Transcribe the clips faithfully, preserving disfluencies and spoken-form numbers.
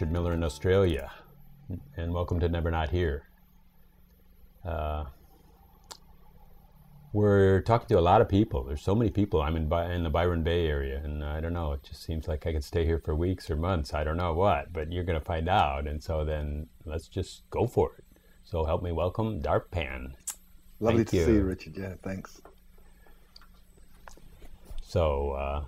Richard Miller in Australia, and welcome to Never Not Here. Uh, we're talking to a lot of people. There's so many people. I'm in, By- in the Byron Bay area, and I don't know, it just seems like I could stay here for weeks or months. I don't know what, but you're going to find out, and so then let's just go for it. So help me welcome Darpan. Lovely Thank to you. see you, Richard. Yeah, thanks. So, uh,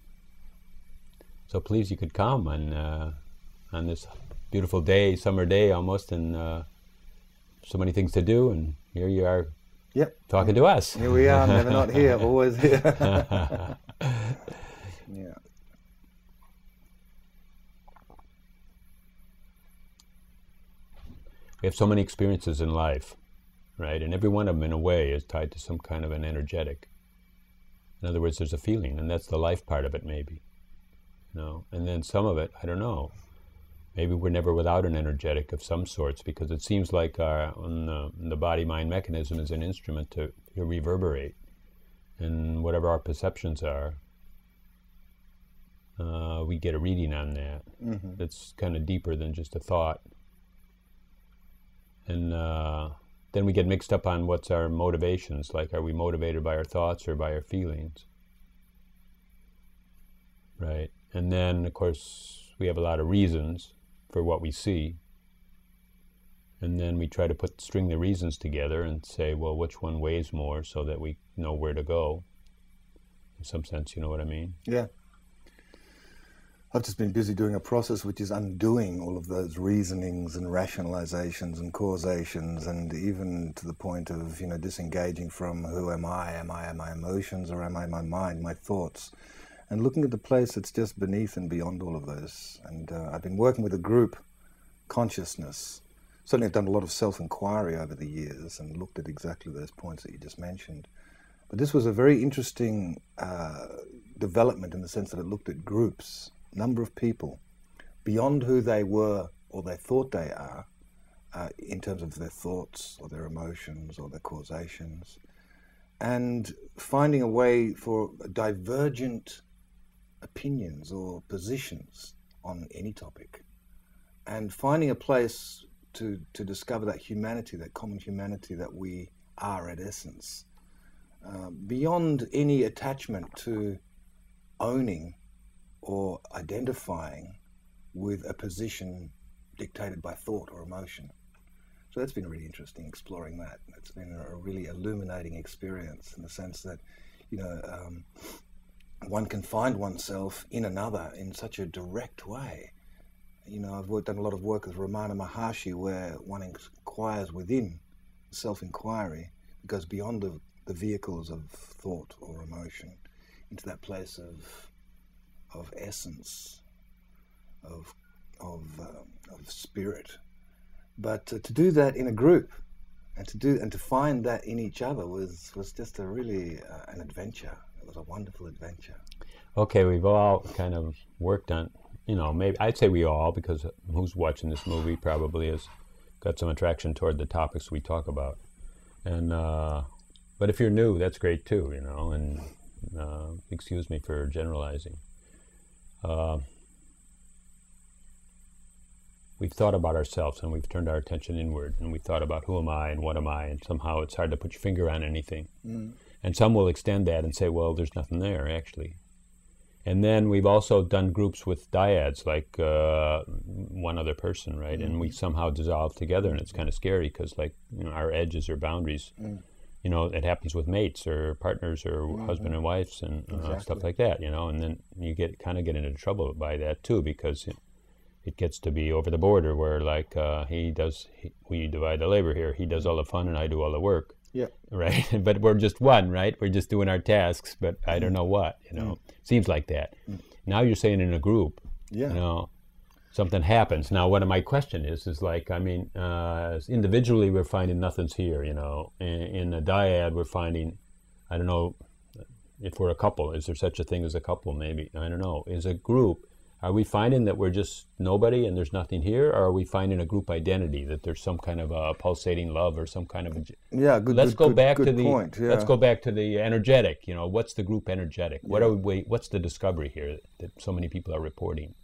so please, you could come on uh, on this beautiful day, summer day almost, and uh, so many things to do, and here you are. Yep. Talking to us. Here we are, never not here, always here. Yeah. We have so many experiences in life, right? And every one of them, in a way, is tied to some kind of an energetic. In other words, there's a feeling, and that's the life part of it, maybe. You know? And then some of it, I don't know. Maybe we're never without an energetic of some sorts, because it seems like our, on the, the body-mind mechanism is an instrument to, to reverberate. And whatever our perceptions are, uh, we get a reading on that. Mm-hmm. That's kind of deeper than just a thought. And uh, then we get mixed up on what's our motivations, like are we motivated by our thoughts or by our feelings? Right. And then, of course, we have a lot of reasons for what we see. And then we try to put string the reasons together and say, well, which one weighs more so that we know where to go. In some sense, you know what I mean? Yeah. I've just been busy doing a process which is undoing all of those reasonings and rationalizations and causations, and even to the point of, you know, disengaging from who am I? Am I my emotions, or am I my mind, my thoughts? And looking at the place that's just beneath and beyond all of those. And uh, I've been working with a group, Consciousness. Certainly I've done a lot of self-inquiry over the years and looked at exactly those points that you just mentioned. But this was a very interesting uh, development in the sense that it looked at groups, number of people, beyond who they were or they thought they are, uh, in terms of their thoughts or their emotions or their causations, and finding a way for divergent opinions or positions on any topic, and finding a place to, to discover that humanity, that common humanity that we are at essence, uh, beyond any attachment to owning or identifying with a position dictated by thought or emotion. So that's been really interesting, exploring that. It's been a really illuminating experience in the sense that, you know, um, one can find oneself in another in such a direct way. You know, I've worked, done a lot of work with Ramana Maharshi where one inquires within, self-inquiry, it goes beyond the, the vehicles of thought or emotion into that place of of essence, of of, um, of spirit. But uh, to do that in a group, and to do and to find that in each other was was just a really uh, an adventure. It was a wonderful adventure. Okay, we've all kind of worked on, you know, maybe I'd say we all, because who's watching this movie probably has got some attraction toward the topics we talk about. And uh, but if you're new, that's great too, you know. And uh, excuse me for generalizing. Uh, we've thought about ourselves and we've turned our attention inward, and we've thought about who am I and what am I, and somehow it's hard to put your finger on anything. Mm. And some will extend that and say, well, there's nothing there actually. And then we've also done groups with dyads, like uh, one other person, right? Mm. And we somehow dissolve together, and it's kind of scary because, like, you know, our edges or boundaries. Mm. You know, it happens with mates or partners or mm-hmm. husband and wives and uh, exactly. stuff like that, you know, and then you get kind of get into trouble by that too, because it, it gets to be over the border where, like, uh, he does, he, we divide the labor here, he does all the fun and I do all the work. Yeah. Right? But we're just one, right? We're just doing our tasks, but I don't know what, you know. Mm. Seems like that. Mm. Now you're saying in a group, yeah. you know, something happens. Now, what my question is, is like, I mean, uh, individually we're finding nothing's here, you know. In, in a dyad we're finding, I don't know, if we're a couple, is there such a thing as a couple maybe? I don't know. Is a group, are we finding that we're just nobody and there's nothing here? Or are we finding a group identity, that there's some kind of a pulsating love or some kind of a... Yeah, good Let's good, go good, back good to the point, yeah. Let's go back to the energetic, you know. What's the group energetic? Yeah. What are we, what's the discovery here that so many people are reporting?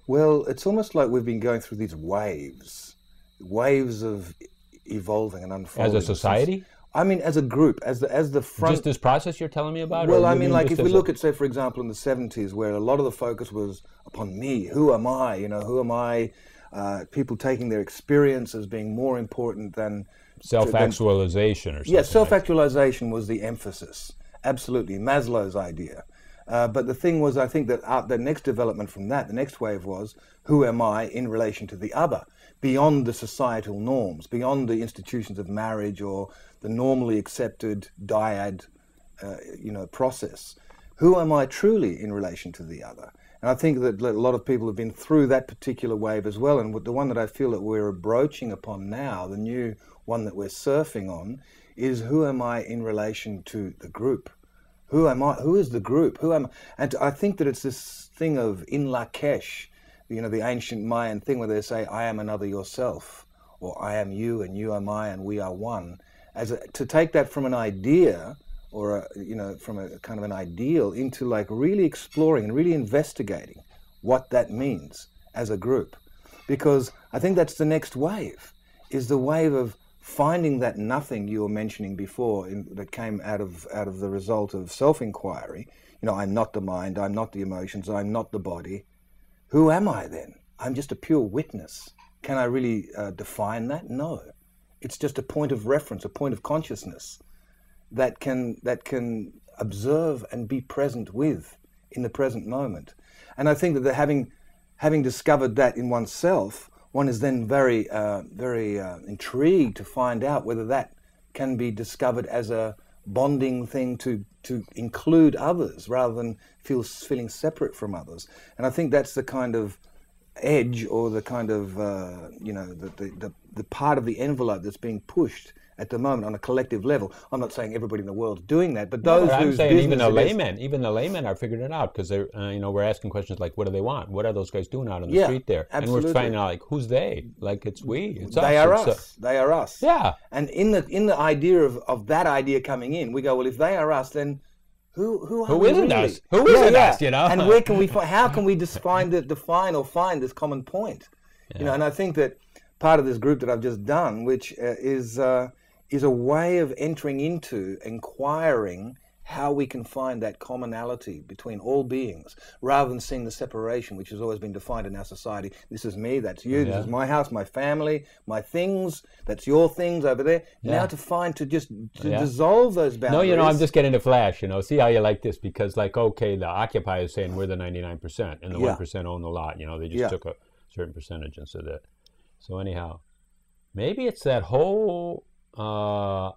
Well, it's almost like we've been going through these waves, waves of evolving and unfolding. As a society? I mean, as a group, as the as the front. Just this process you're telling me about? Well, or I you mean, mean like just if we as a- look at, say, for example, in the seventies, where a lot of the focus was upon me. Who am I? You know, who am I? Uh, people taking their experience as being more important than self-actualization or something. Yeah, self-actualization was the emphasis. Absolutely, Maslow's idea. Uh, but the thing was, I think that uh, the next development from that, the next wave was, who am I in relation to the other? Beyond the societal norms, beyond the institutions of marriage or the normally accepted dyad, uh, you know, process. Who am I truly in relation to the other? And I think that a lot of people have been through that particular wave as well. And the one that I feel that we're broaching upon now, the new one that we're surfing on, is who am I in relation to the group? Who am I? Who is the group? Who am I? And I think that it's this thing of in Lakesh, you know, the ancient Mayan thing where they say, I am another yourself, or I am you and you are I and we are one. As a, to take that from an idea or, a, you know, from a kind of an ideal into like really exploring and really investigating what that means as a group. Because I think that's the next wave, is the wave of finding that nothing you were mentioning before in, that came out of out of the result of self-inquiry. You know, I'm not the mind, I'm not the emotions, I'm not the body. Who am I then? I'm just a pure witness. Can I really uh, define that? No. It's just a point of reference, a point of consciousness that can that can observe and be present with in the present moment. And I think that the, having having discovered that in oneself, one is then very, uh, very uh, intrigued to find out whether that can be discovered as a bonding thing to to include others rather than feel feeling separate from others. And I think that's the kind of edge or the kind of uh, you know the, the the the part of the envelope that's being pushed at the moment on a collective level. I'm not saying everybody in the world is doing that, but those no, but whose I'm saying even the business it is- laymen, even the laymen are figuring it out because they're, uh, you know, we're asking questions like, what do they want? What are those guys doing out on the Yeah, street there? absolutely. And we're finding out like, who's they? Like it's we, it's us. They are it's, uh, us. They are us. yeah. And in the in the idea of, of that idea coming in, we go, well, if they are us, then who who are Who we isn't really? us? Who isn't us, you know? And where can we find? How can we define the, define or find this common point? You know, and I think that part of this group that I've just done, which uh, is uh, is a way of entering into inquiring how we can find that commonality between all beings, rather than seeing the separation, which has always been defined in our society. This is me, that's you, Yeah. this is my house, my family, my things, that's your things over there. Yeah. Now to find, to just to Yeah. dissolve those boundaries. No, you know, I'm just getting to Flash, you know. See how you like this? Because, like, okay, the Occupy is saying we're the ninety-nine percent, and the Yeah. one percent own the lot. You know, they just Yeah. took a certain percentage and said that. So anyhow, maybe it's that whole uh,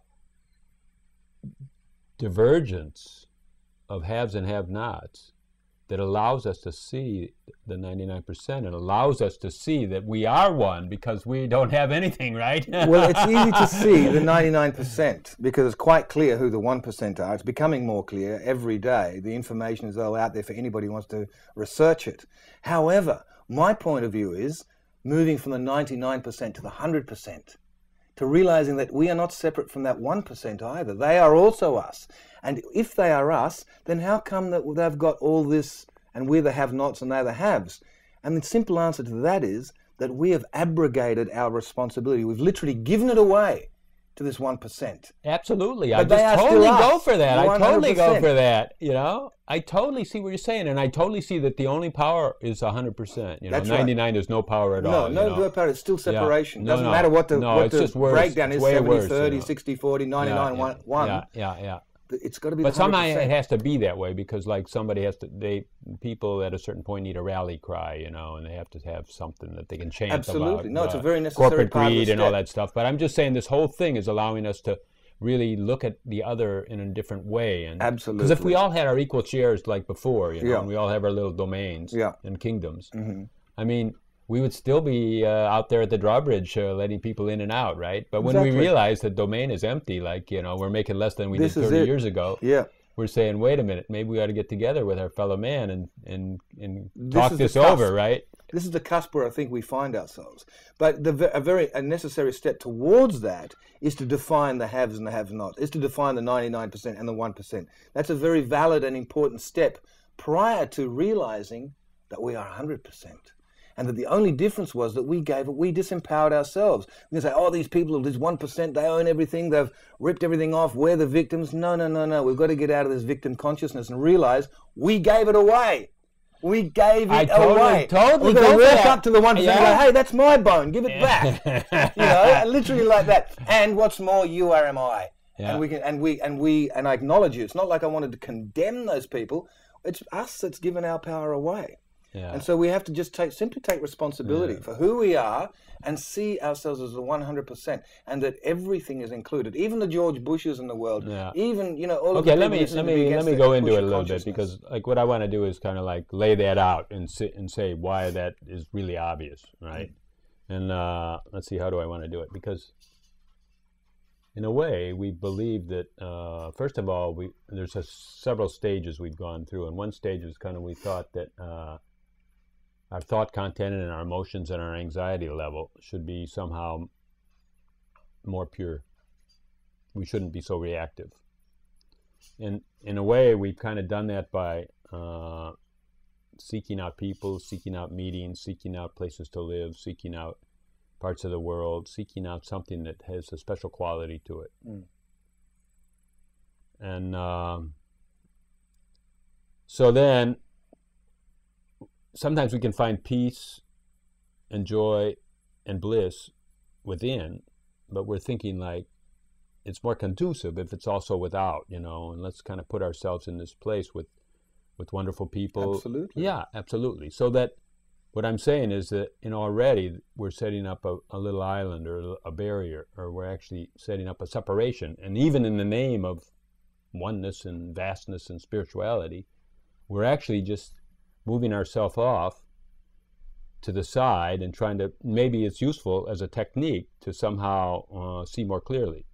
divergence of haves and have-nots that allows us to see the ninety-nine percent and allows us to see that we are one because we don't have anything, right? Well, it's easy to see the ninety-nine percent because it's quite clear who the one percent are. It's becoming more clear every day. The information is all out there for anybody who wants to research it. However, my point of view is moving from the ninety-nine percent to the one hundred percent, to realizing that we are not separate from that one percent either. They are also us. And if they are us, then how come that they've got all this and we're the have-nots and they're the haves? And the simple answer to that is that we have abrogated our responsibility. We've literally given it away to this one percent. Absolutely. But I they are just still totally us. go for that. I one hundred totally go percent. for that. You know, I totally see what you're saying, and I totally see that the only power is one hundred percent. You know, That's right. ninety-nine is no power at No, all. no, you know? no power. It's still separation. No, Doesn't no. matter what the, No, what it's the just worse. breakdown It's is, way seventy worse, thirty, you know. sixty forty, Yeah, ninety-nine yeah, one. Yeah, yeah, yeah. It's got to be But the one hundred somehow it percent. has to be that way because, like, somebody has to. They people at a certain point need a rally cry, you know, and they have to have something that they can chant Absolutely. about. No, it's uh, a very necessary corporate part of the greed and all step. that stuff. But I'm just saying this whole thing is allowing us to really look at the other in a different way. And Absolutely. Because if we all had our equal shares like before, you know, Yeah. and we all have our little domains Yeah. and kingdoms, Mhm. I mean, we would still be uh, out there at the drawbridge uh, letting people in and out, right? But when we Exactly. realize the domain is empty, like, you know, we're making less than we This did is thirty it. years ago, Yeah. we're saying, wait a minute, maybe we ought to get together with our fellow man and, and, and This talk is the this cusp. over, right? This is the cusp where I think we find ourselves. But the, ve- a very a necessary step towards that is to define the haves and the have-nots, is to define the ninety-nine percent and the one percent. That's a very valid and important step prior to realizing that we are one hundred percent. and that the only difference was that we gave it, we disempowered ourselves. We can say, oh, these people, this one percent, they own everything, they've ripped everything off, we're the victims. No, no, no, no. We've got to get out of this victim consciousness and realize we gave it away. We gave it I totally, away. Totally We're going to walk that. up to the one percent Yeah. and go, hey, that's my bone, give it back. You know, literally like that. And what's more, you are am I. Yeah. And we can, and we, and we, and I acknowledge you. It's not like I wanted to condemn those people. It's us that's given our power away. Yeah. And so we have to just take, simply take responsibility Yeah. for who we are and see ourselves as the one hundred percent, and that everything is included, even the George Bushes in the world, Yeah. even, you know, all of Okay, the let people me who seem let to be me let against me the go into push it a of little bit, consciousness. because like what I want to do is kind of like lay that out and sit and say why that is really obvious, right? Mm. And uh, let's see, how do I want to do it? Because in a way, we believe that uh, first of all, we there's a, several stages we've gone through, and one stage was kind of we thought that uh, our thought content and our emotions and our anxiety level should be somehow more pure. We shouldn't be so reactive. And in a way, we've kind of done that by uh, seeking out people, seeking out meetings, seeking out places to live, seeking out parts of the world, seeking out something that has a special quality to it. Mm. And um, so then, sometimes we can find peace and joy and bliss within, but we're thinking like it's more conducive if it's also without, you know, and let's kind of put ourselves in this place with with wonderful people. Absolutely. Yeah, absolutely. So that what I'm saying is that, you know, already we're setting up a, a little island or a barrier, or we're actually setting up a separation. And even in the name of oneness and vastness and spirituality, we're actually just moving ourselves off to the side and trying to, maybe it's useful as a technique to somehow uh, see more clearly,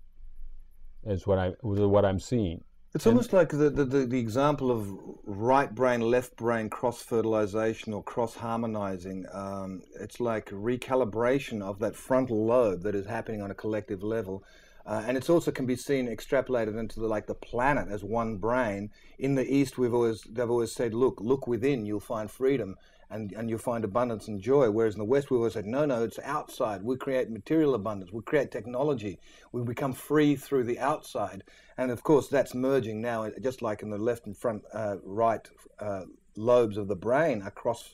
is what, I, what I'm seeing. It's and, almost like the, the, the, the example of right brain, left brain cross-fertilization or cross-harmonizing. Um, it's like recalibration of that frontal lobe that is happening on a collective level. Uh, and it's also can be seen extrapolated into the, like the planet as one brain. In the East, we've always they've always said, look, look within, you'll find freedom, and, and you'll find abundance and joy. Whereas in the West, we've always said, no, no, it's outside. We create material abundance. We create technology. We become free through the outside. And of course, that's merging now, just like in the left and front, uh, right uh, lobes of the brain are cross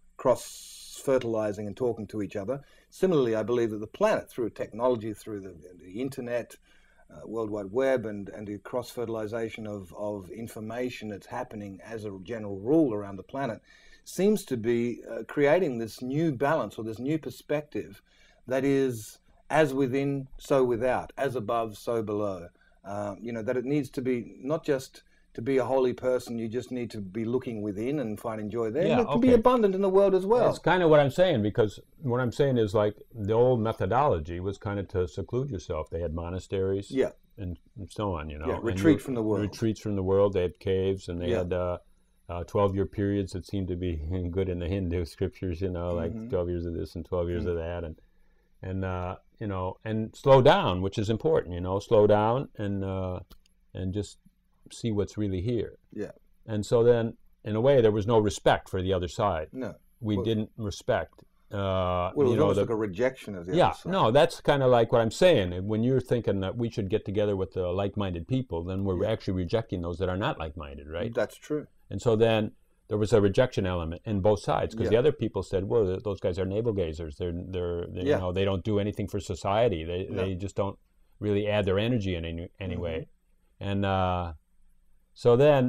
cross fertilizing and talking to each other. Similarly, I believe that the planet, through technology, through the, the internet, uh, World Wide Web, and, and the cross-fertilization of, of information that's happening as a general rule around the planet, seems to be uh, creating this new balance or this new perspective that is as within, so without, as above, so below. Uh, you know, that it needs to be not just to be a holy person, you just need to be looking within and finding joy there. Yeah, and it can okay. be abundant in the world as well. That's kind of what I'm saying, because what I'm saying is like the old methodology was kind of to seclude yourself. They had monasteries, yeah, and, and so on, you know. Yeah, and retreat you, from the world. Retreats from the world. They had caves, and they yeah. had uh, uh, twelve-year periods that seemed to be good in the Hindu scriptures, you know, like mm-hmm. twelve years of this and twelve years mm-hmm. of that, and and uh, you know, and slow down, which is important, you know, slow down and uh, and just see what's really here. Yeah. And so then, in a way, there was no respect for the other side. No. We well, didn't respect. Uh, well, it was you know, almost the, like a rejection of the yeah, other side. no, that's kind of like what I'm saying. When you're thinking that we should get together with the like-minded people, then we're yeah. actually rejecting those that are not like-minded, right? That's true. And so then there was a rejection element in both sides, because yeah. the other people said, well, those guys are navel gazers. They're, they're, they're yeah. you know, they don't do anything for society. They, no. they just don't really add their energy in any, any mm-hmm. way. And uh, so then,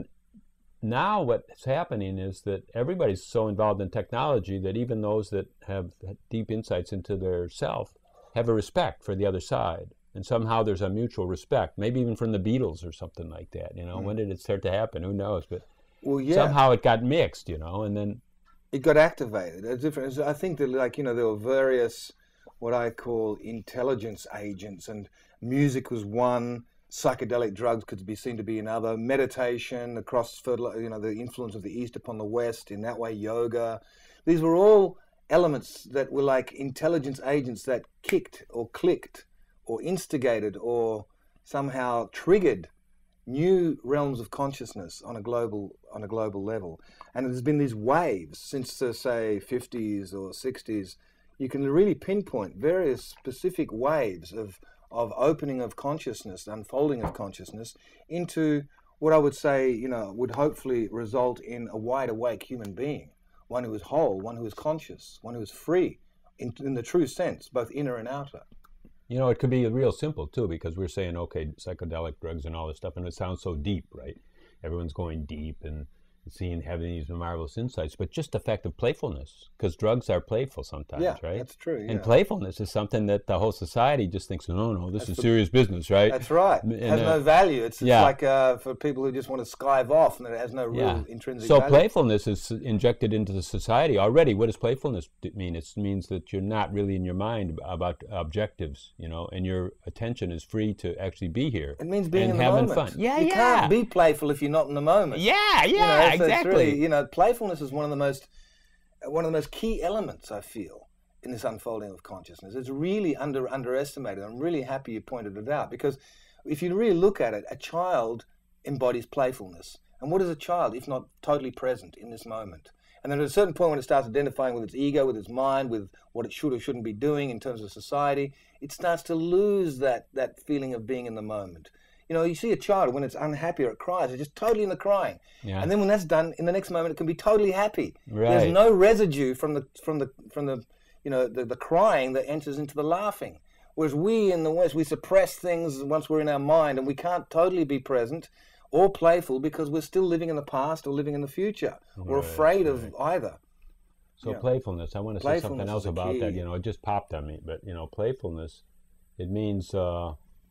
now what's happening is that everybody's so involved in technology that even those that have deep insights into their self have a respect for the other side. And somehow there's a mutual respect, maybe even from the Beatles or something like that. You know, mm. when did it start to happen? Who knows? But well, yeah. somehow it got mixed, you know, and then... It got activated. It's different. I think that, like, you know, there were various, what I call intelligence agents, and music was one. Psychedelic drugs could be seen to be another. Meditation, across, you know, the influence of the East upon the West, in that way, yoga. These were all elements that were like intelligence agents that kicked or clicked or instigated or somehow triggered new realms of consciousness on a global on a global level, and there's been these waves since the say fifties or sixties. You can really pinpoint various specific waves of of opening of consciousness, unfolding of consciousness into what I would say, you know, would hopefully result in a wide awake human being, one who is whole, one who is conscious, one who is free in, in the true sense, both inner and outer. You know, it could be real simple too, because we're saying, okay, psychedelic drugs and all this stuff, and it sounds so deep, right? Everyone's going deep and seeing, having these marvelous insights, but just the fact of playfulness, because drugs are playful sometimes, yeah, right? That's true. Yeah. And playfulness is something that the whole society just thinks, no, no, this that's is the, serious business, right? That's right. And, it has uh, no value. It's, it's yeah. like uh, for people who just want to skive off, and it has no real yeah. intrinsic so value. So playfulness is injected into the society already. What does playfulness mean? It means that you're not really in your mind about objectives, you know, and your attention is free to actually be here. It means being and in the having moment. fun. Yeah, you yeah. can't be playful if you're not in the moment. Yeah, yeah, you know, so exactly. It's really, you know, playfulness is one of the most one of the most key elements, I feel, in this unfolding of consciousness. It's really under underestimated. I'm really happy you pointed it out, because if you really look at it, a child embodies playfulness. And what is a child if not totally present in this moment? And then at a certain point, when it starts identifying with its ego, with its mind, with what it should or shouldn't be doing in terms of society, it starts to lose that that feeling of being in the moment. You know, you see a child when it's unhappy or it cries, it's just totally in the crying. Yeah. And then when that's done, in the next moment, it can be totally happy. Right. There's no residue from the from the from the you know the, the crying that enters into the laughing. Whereas we in the West, we suppress things once we're in our mind, and we can't totally be present or playful because we're still living in the past or living in the future. Right, we're afraid right. of either. So yeah. playfulness, I want to say something else about key. that. You know, it just popped on me, but you know, playfulness, it means. Uh,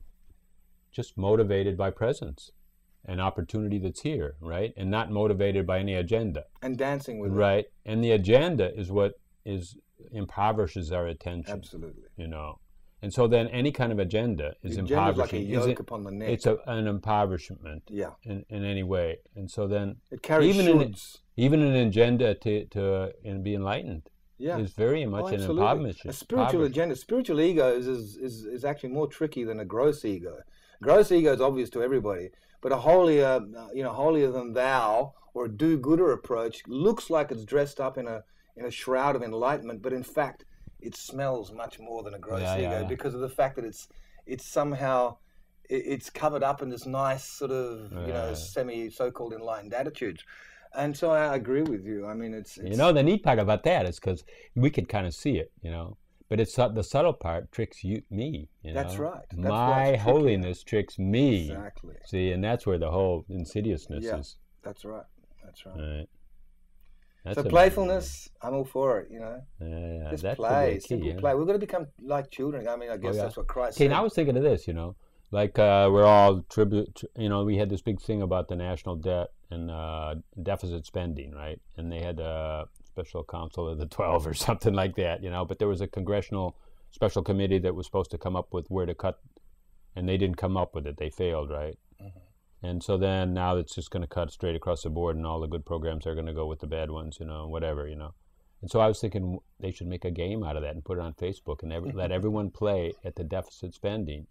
just motivated by presence and opportunity that's here, right? And not motivated by any agenda. And dancing with right. it. Right. And the agenda is what is impoverishes our attention. Absolutely. You know. And so then any kind of agenda is the impoverishing. Like a yoke it, upon the neck. It's a, an impoverishment yeah. in, in any way. And so then it carries even an, even an agenda to, to uh, and be enlightened yeah. is very much oh, an impoverishment. A spiritual agenda. Spiritual ego is, is, is, is actually more tricky than a gross ego. Gross ego is obvious to everybody, but a holier, you know, holier than thou or a do-gooder approach looks like it's dressed up in a in a shroud of enlightenment, but in fact, it smells much more than a gross yeah, ego yeah, yeah. because of the fact that it's it's somehow it's covered up in this nice sort of you know yeah. semi so-called enlightened attitudes. And so I agree with you. I mean, it's, it's you know the neat part about that is because we could kind of see it, you know. But it's uh, the subtle part tricks you, me. You know? That's right. That's My holiness tricks me. Exactly. See, and that's where the whole insidiousness yeah, is. That's right. That's right. right. That's so playfulness, I'm all for it. You know. Yeah, yeah. Just that play, key, simple yeah. play. We've got to become like children. I mean, I guess oh, yeah. that's what Christ okay, said. now I was thinking of this. You know, like uh, we're all tribute. You know, we had this big thing about the national debt and uh, deficit spending, right? And they had a special council of the twelve or something like that. You know, but there was a congressional special committee that was supposed to come up with where to cut, and they didn't come up with it. They failed, right? Mm-hmm. And so then now it's just going to cut straight across the board, and all the good programs are going to go with the bad ones, you know, whatever, you know. And so I was thinking they should make a game out of that and put it on Facebook and every, let everyone play at the deficit spending.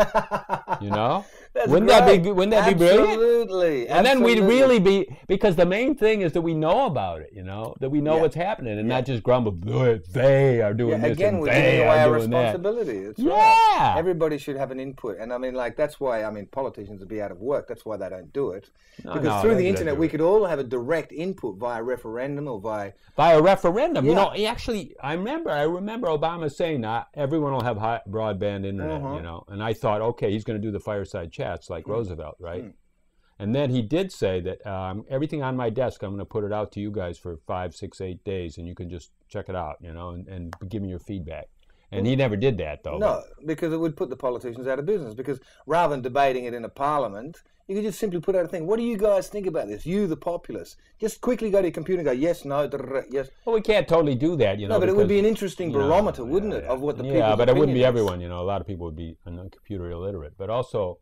You know, That's wouldn't great. that be wouldn't that Absolutely. be brilliant? Absolutely. And then we'd really be, because the main thing is that we know about it, you know, that we know yeah. what's happening and yeah. not just grumble. They are doing yeah, this again, and we're they giving away are our doing that. responsibility. That's Yeah. right. Everybody should have an input, and I mean, like that's why I mean, politicians would be out of work. That's why they don't do it, No, because no, through they- the they internet do we it. could all have a direct input via referendum or via. By a referendum, you Yeah. know. He actually, I remember, I remember Obama saying that everyone will have high, broadband internet, Uh-huh. you know. And I thought, okay, he's going to do the fireside chats like Mm. Roosevelt, right? Mm. And then he did say that um, everything on my desk, I'm going to put it out to you guys for five, six, eight days, and you can just check it out, you know, and, and give me your feedback. And he never did that, though. No, because it would put the politicians out of business. Because rather than debating it in a parliament, you could just simply put out a thing. What do you guys think about this? You, the populace. Just quickly go to your computer and go, yes, no, yes. Well, we can't totally do that, you know. No, but it would because, be an interesting you know, barometer, wouldn't yeah, it, of what the yeah, people's Yeah, but it wouldn't be opinion is. everyone, you know. A lot of people would be computer illiterate. But also,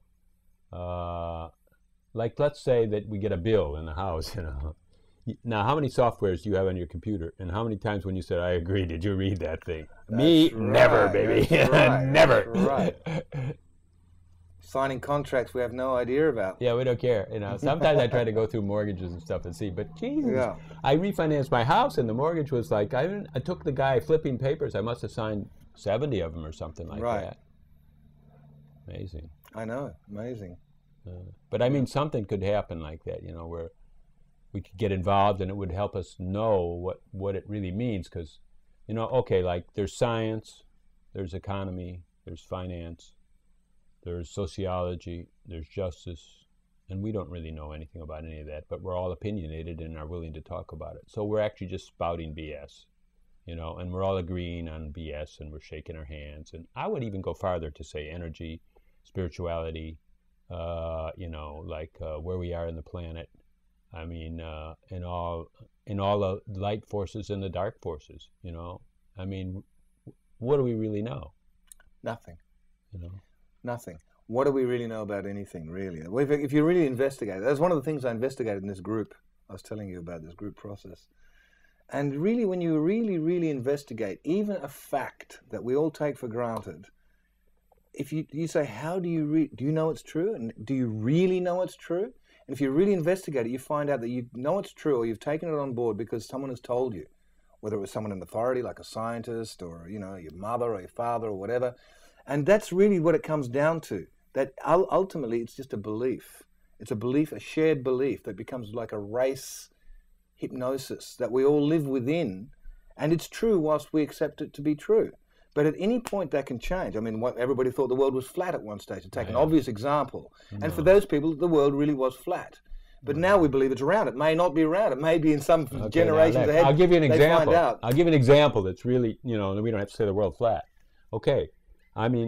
uh, like, let's say that we get a bill in the house, you know. Now, how many softwares do you have on your computer? And how many times when you said, I agree, did you read that thing? That's Me, right, never, baby. that's right, Never. that's right. signing contracts we have no idea about. Yeah, we don't care. You know, sometimes I try to go through mortgages and stuff and see, but Jesus, Yeah. I refinanced my house and the mortgage was like, I, didn't- I took the guy flipping papers. I must have signed seventy of them or something like Right. that. Amazing. I know, amazing. Uh, but I mean, something could happen like that, you know, where we could get involved and it would help us know what, what it really means. Because, you know, okay, like there's science, there's economy, there's finance, there's sociology, there's justice, and we don't really know anything about any of that, but we're all opinionated and are willing to talk about it. So we're actually just spouting B S, you know, and we're all agreeing on B S and we're shaking our hands. And I would even go farther to say energy, spirituality, uh, you know, like uh, where we are in the planet. I mean, uh, in all in all the light forces and the dark forces, you know. I mean, what do we really know? Nothing. You know. Nothing. What do we really know about anything, really? Well, if, if you really investigate, that's one of the things I investigated in this group. I was telling you about this group process. And really, when you really, really investigate, even a fact that we all take for granted, if you, you say, how do you, re- do you know it's true? And do you really know it's true? And if you really investigate it, you find out that you know it's true, or you've taken it on board because someone has told you, whether it was someone in authority, like a scientist, or, you know, your mother or your father or whatever. And that's really what it comes down to, that ultimately it's just a belief. It's a belief, a shared belief that becomes like a race hypnosis that we all live within. And it's true whilst we accept it to be true. But at any point that can change. I mean, what, everybody thought the world was flat at one stage, to take Yeah. an obvious example. No. And for those people, the world really was flat. But now we believe it's round. It may not be round. It may be in some Okay, generations now, ahead. I'll give you an they example. Find out. I'll give you an example that's really, you know, we don't have to say the world flat. Okay, I mean,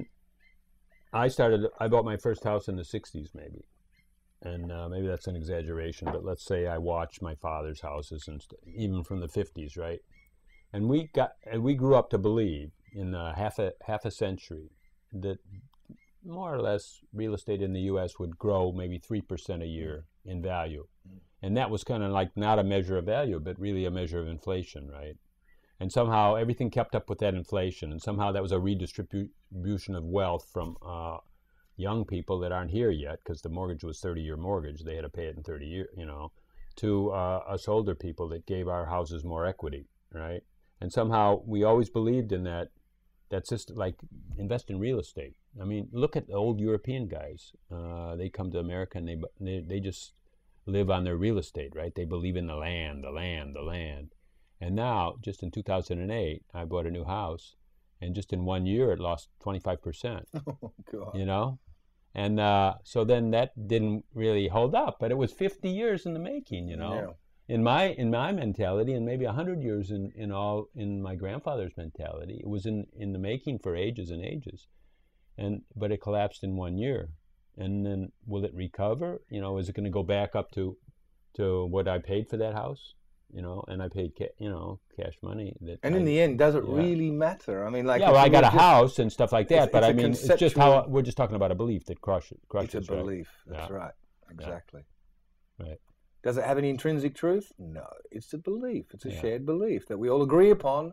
I started, I bought my first house in the sixties maybe. And uh, maybe that's an exaggeration, but let's say I watched my father's houses, and st- even from the fifties, right? And we got, and we grew up to believe in uh, half a half a century that more or less real estate in the U S would grow maybe three percent a year in value. And that was kind of like not a measure of value, but really a measure of inflation, right? And somehow everything kept up with that inflation, and somehow that was a redistribution of wealth from uh, young people that aren't here yet, because the mortgage was thirty-year mortgage, they had to pay it in thirty years, you know, to uh, us older people that gave our houses more equity, right? And somehow we always believed in that, that system, like invest in real estate. I mean, look at the old European guys. Uh, they come to America and they, they they just live on their real estate, right? They believe in the land, the land, the land. And now, just in two thousand eight, I bought a new house, and just in one year, it lost twenty-five percent. Oh, God. You know? And uh, so then that didn't really hold up, but it was fifty years in the making, you know? Yeah. In my in my mentality, and maybe one hundred years in, in all in my grandfather's mentality, it was in, in the making for ages and ages. And but it collapsed in one year. And then will it recover? You know, is it going to go back up to to what I paid for that house? You know, and I paid ca- you know cash money. That And I, in the end, does it yeah. really matter? I mean, like, yeah, well, I got a just, house and stuff like that, it's- but it's I a mean, it's just how conceptual- we're just talking about a belief that crushes. crushes It's a right? belief. That's Yeah. right. Exactly. Right. Does it have any intrinsic truth? No. It's a belief. It's a Yeah. shared belief that we all agree upon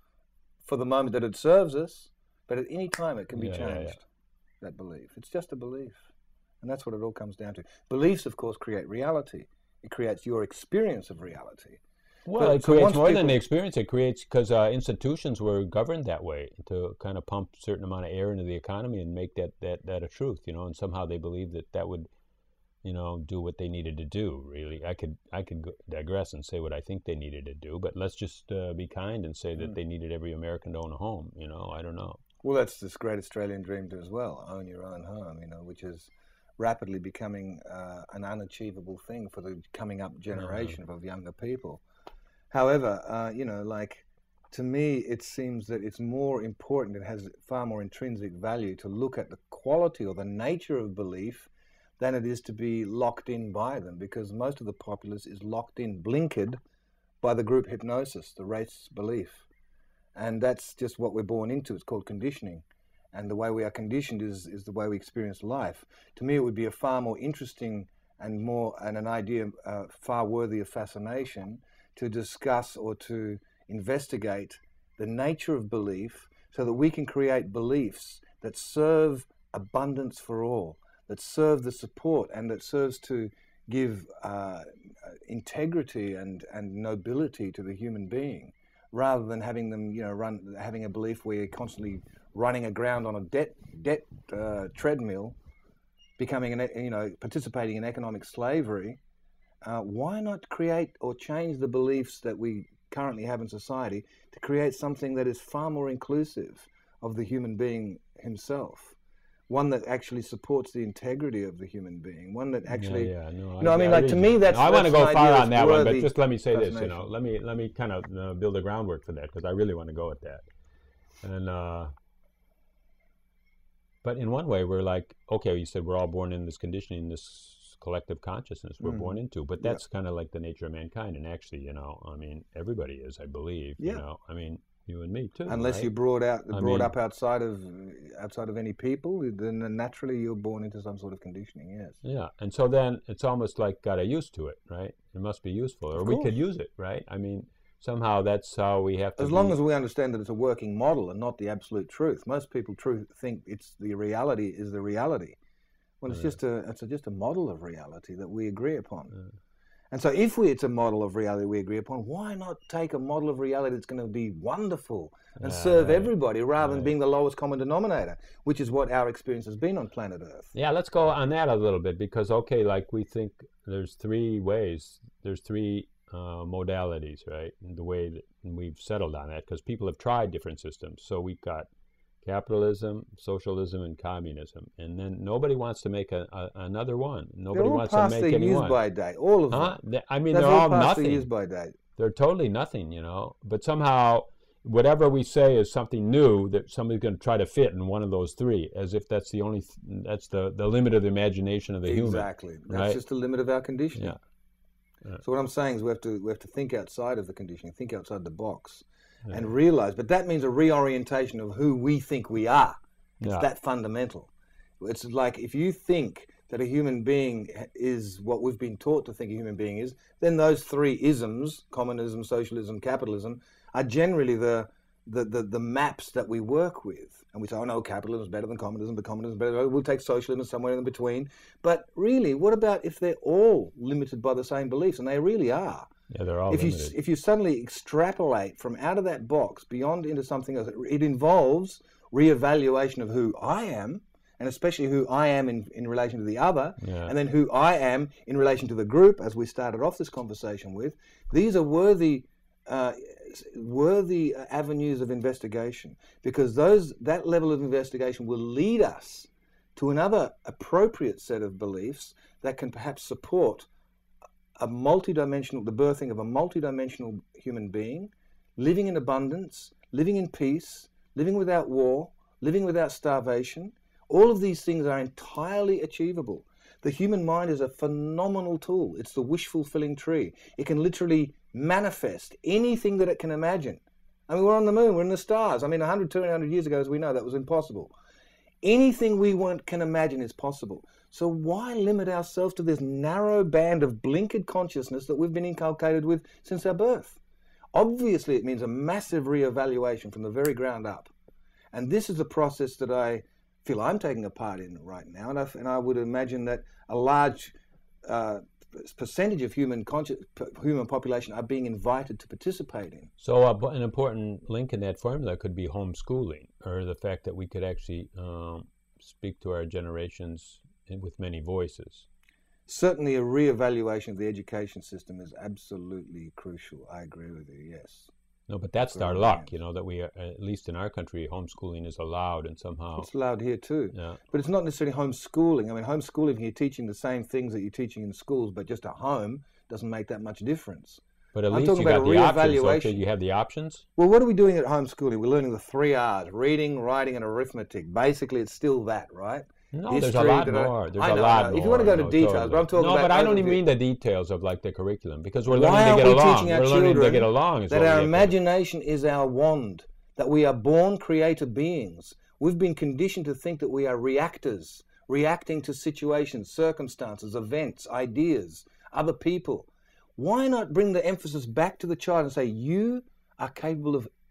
for the moment that it serves us, but at any time it can be Yeah, yeah, changed, yeah. that belief. It's just a belief. And that's what it all comes down to. Beliefs, of course, create reality. It creates your experience of reality. Well, But- it so creates once more than people- the experience. It creates, because uh, institutions were governed that way to kind of pump a certain amount of air into the economy and make that, that, that a truth, you know, and somehow they believed that that would, you know, do what they needed to do, really. I could I could go- digress and say what I think they needed to do, but let's just uh, be kind and say that Mm. they needed every American to own a home, you know, I don't know. Well, that's this great Australian dream as well, own your own home, you know, which is rapidly becoming uh, an unachievable thing for the coming up generation of younger people. However, uh, you know, like, to me, it seems that it's more important, it has far more intrinsic value to look at the quality or the nature of belief than it is to be locked in by them, because most of the populace is locked in, blinkered by the group hypnosis, the race belief. And that's just what we're born into. It's called conditioning. And the way we are conditioned is, is the way we experience life. To me, it would be a far more interesting and more and an idea uh, far worthy of fascination to discuss or to investigate the nature of belief so that we can create beliefs that serve abundance for all, that serve the support and that serves to give uh, integrity and, and nobility to the human being, rather than having them, you know, run having a belief where you're constantly running aground on a debt debt uh, treadmill, becoming an, you know, participating in economic slavery. Uh, why not create or change the beliefs that we currently have in society to create something that is far more inclusive of the human being himself? One that actually supports the integrity of the human being. One that actually, yeah, yeah, no, you know, I, I mean, I like to me, that's. No, I want to go far on that one, but just let me say this, you know, let me let me kind of uh, build a groundwork for that, because I really want to go at that. And uh, but in one way, we're like, okay, you said we're all born in this conditioning, this collective consciousness we're mm. born into, but that's yeah. kind of like the nature of mankind. And actually, you know, I mean, everybody is, I believe. Yeah. You know, I mean. You and me too. Unless right? you're brought out, brought mean, up outside of outside of any people, then naturally you're born into some sort of conditioning. Yes. Yeah, and so then it's almost like got a use to it, right? It must be useful, or we could use it, right? I mean, somehow that's how we have to. As long as we understand that it's a working model and not the absolute truth. Most people truth think it's the reality is the reality. Well, it's yeah. just a it's a, just a model of reality that we agree upon. Yeah. And so if we, it's a model of reality we agree upon, why not take a model of reality that's going to be wonderful and yeah, serve right. everybody rather right. than being the lowest common denominator, which is what our experience has been on planet Earth. Yeah, let's go on that a little bit, because, okay, like we think there's three ways, there's three uh, modalities, right? And the way that we've settled on that, because people have tried different systems. So we've got capitalism, socialism, and communism, and then nobody wants to make a, a, another one. Nobody all wants to make any one. Use by date, all of huh? them. I mean, That's they're all, all nothing. Use by date. They're totally nothing, you know. But somehow, whatever we say is something new that somebody's going to try to fit in one of those three, as if that's the only, th that's the the limit of the imagination of the exactly. human. Exactly. That's right? just the limit of our conditioning. Yeah. yeah. So what I'm saying is we have to we have to think outside of the conditioning, think outside the box, yeah. and realize. But that means a reorientation of who we think we are. It's yeah. that fundamental. It's like if you think that a human being is what we've been taught to think a human being is, then those three isms, communism, socialism, capitalism, are generally the the, the, the maps that we work with. And we say, oh no, capitalism is better than communism, but communism is better. We'll take socialism somewhere in between. But really, what about if they're all limited by the same beliefs? And they really are. Yeah, they're all if limited. You, if you suddenly extrapolate from out of that box, beyond into something else, it involves reevaluation of who I am, and especially who I am in, in relation to the other, yeah. and then who I am in relation to the group, as we started off this conversation with. These are worthy uh, worthy avenues of investigation, because those that level of investigation will lead us to another appropriate set of beliefs that can perhaps support a multidimensional, the birthing of a multidimensional human being, living in abundance, living in peace, living without war, living without starvation. All of these things are entirely achievable. The human mind is a phenomenal tool. It's the wish-fulfilling tree. It can literally manifest anything that it can imagine. I mean, we're on the moon, we're in the stars. I mean, one hundred, two hundred years ago, as we know, that was impossible. Anything we want can imagine is possible. So why limit ourselves to this narrow band of blinkered consciousness that we've been inculcated with since our birth? Obviously, it means a massive reevaluation from the very ground up. And this is a process that I feel I'm taking a part in right now. And I, and I would imagine that a large uh, percentage of human conscious, human population are being invited to participate in. So uh, an important link in that formula could be homeschooling, or the fact that we could actually um, speak to our generations with many voices. Certainly a reevaluation of the education system is absolutely crucial. I agree with you, yes. No, but that's our luck, you know, that we, are, at least in our country, homeschooling is allowed, and somehow... It's allowed here too. Yeah. But it's not necessarily homeschooling. I mean, homeschooling, you're teaching the same things that you're teaching in schools, but just at home doesn't make that much difference. But at I'm least you got the options, okay? You have the options? Well, what are we doing at homeschooling? We're learning the three R's, reading, writing, and arithmetic. Basically, it's still that, right? No, History, there's a lot more. There's I know, a lot I know. more. If you want to go to no, details, totally. but I'm talking no, about... No, but I don't even overview. mean the details of like the curriculum, because we're Why learning to get are we along. teaching our We're learning children to get along. Is that what our we imagination to. is our wand, that we are born creator beings. We've been conditioned to think that we are reactors, reacting to situations, circumstances, events, ideas, other people. Why not bring the emphasis back to the child and say, you are capable of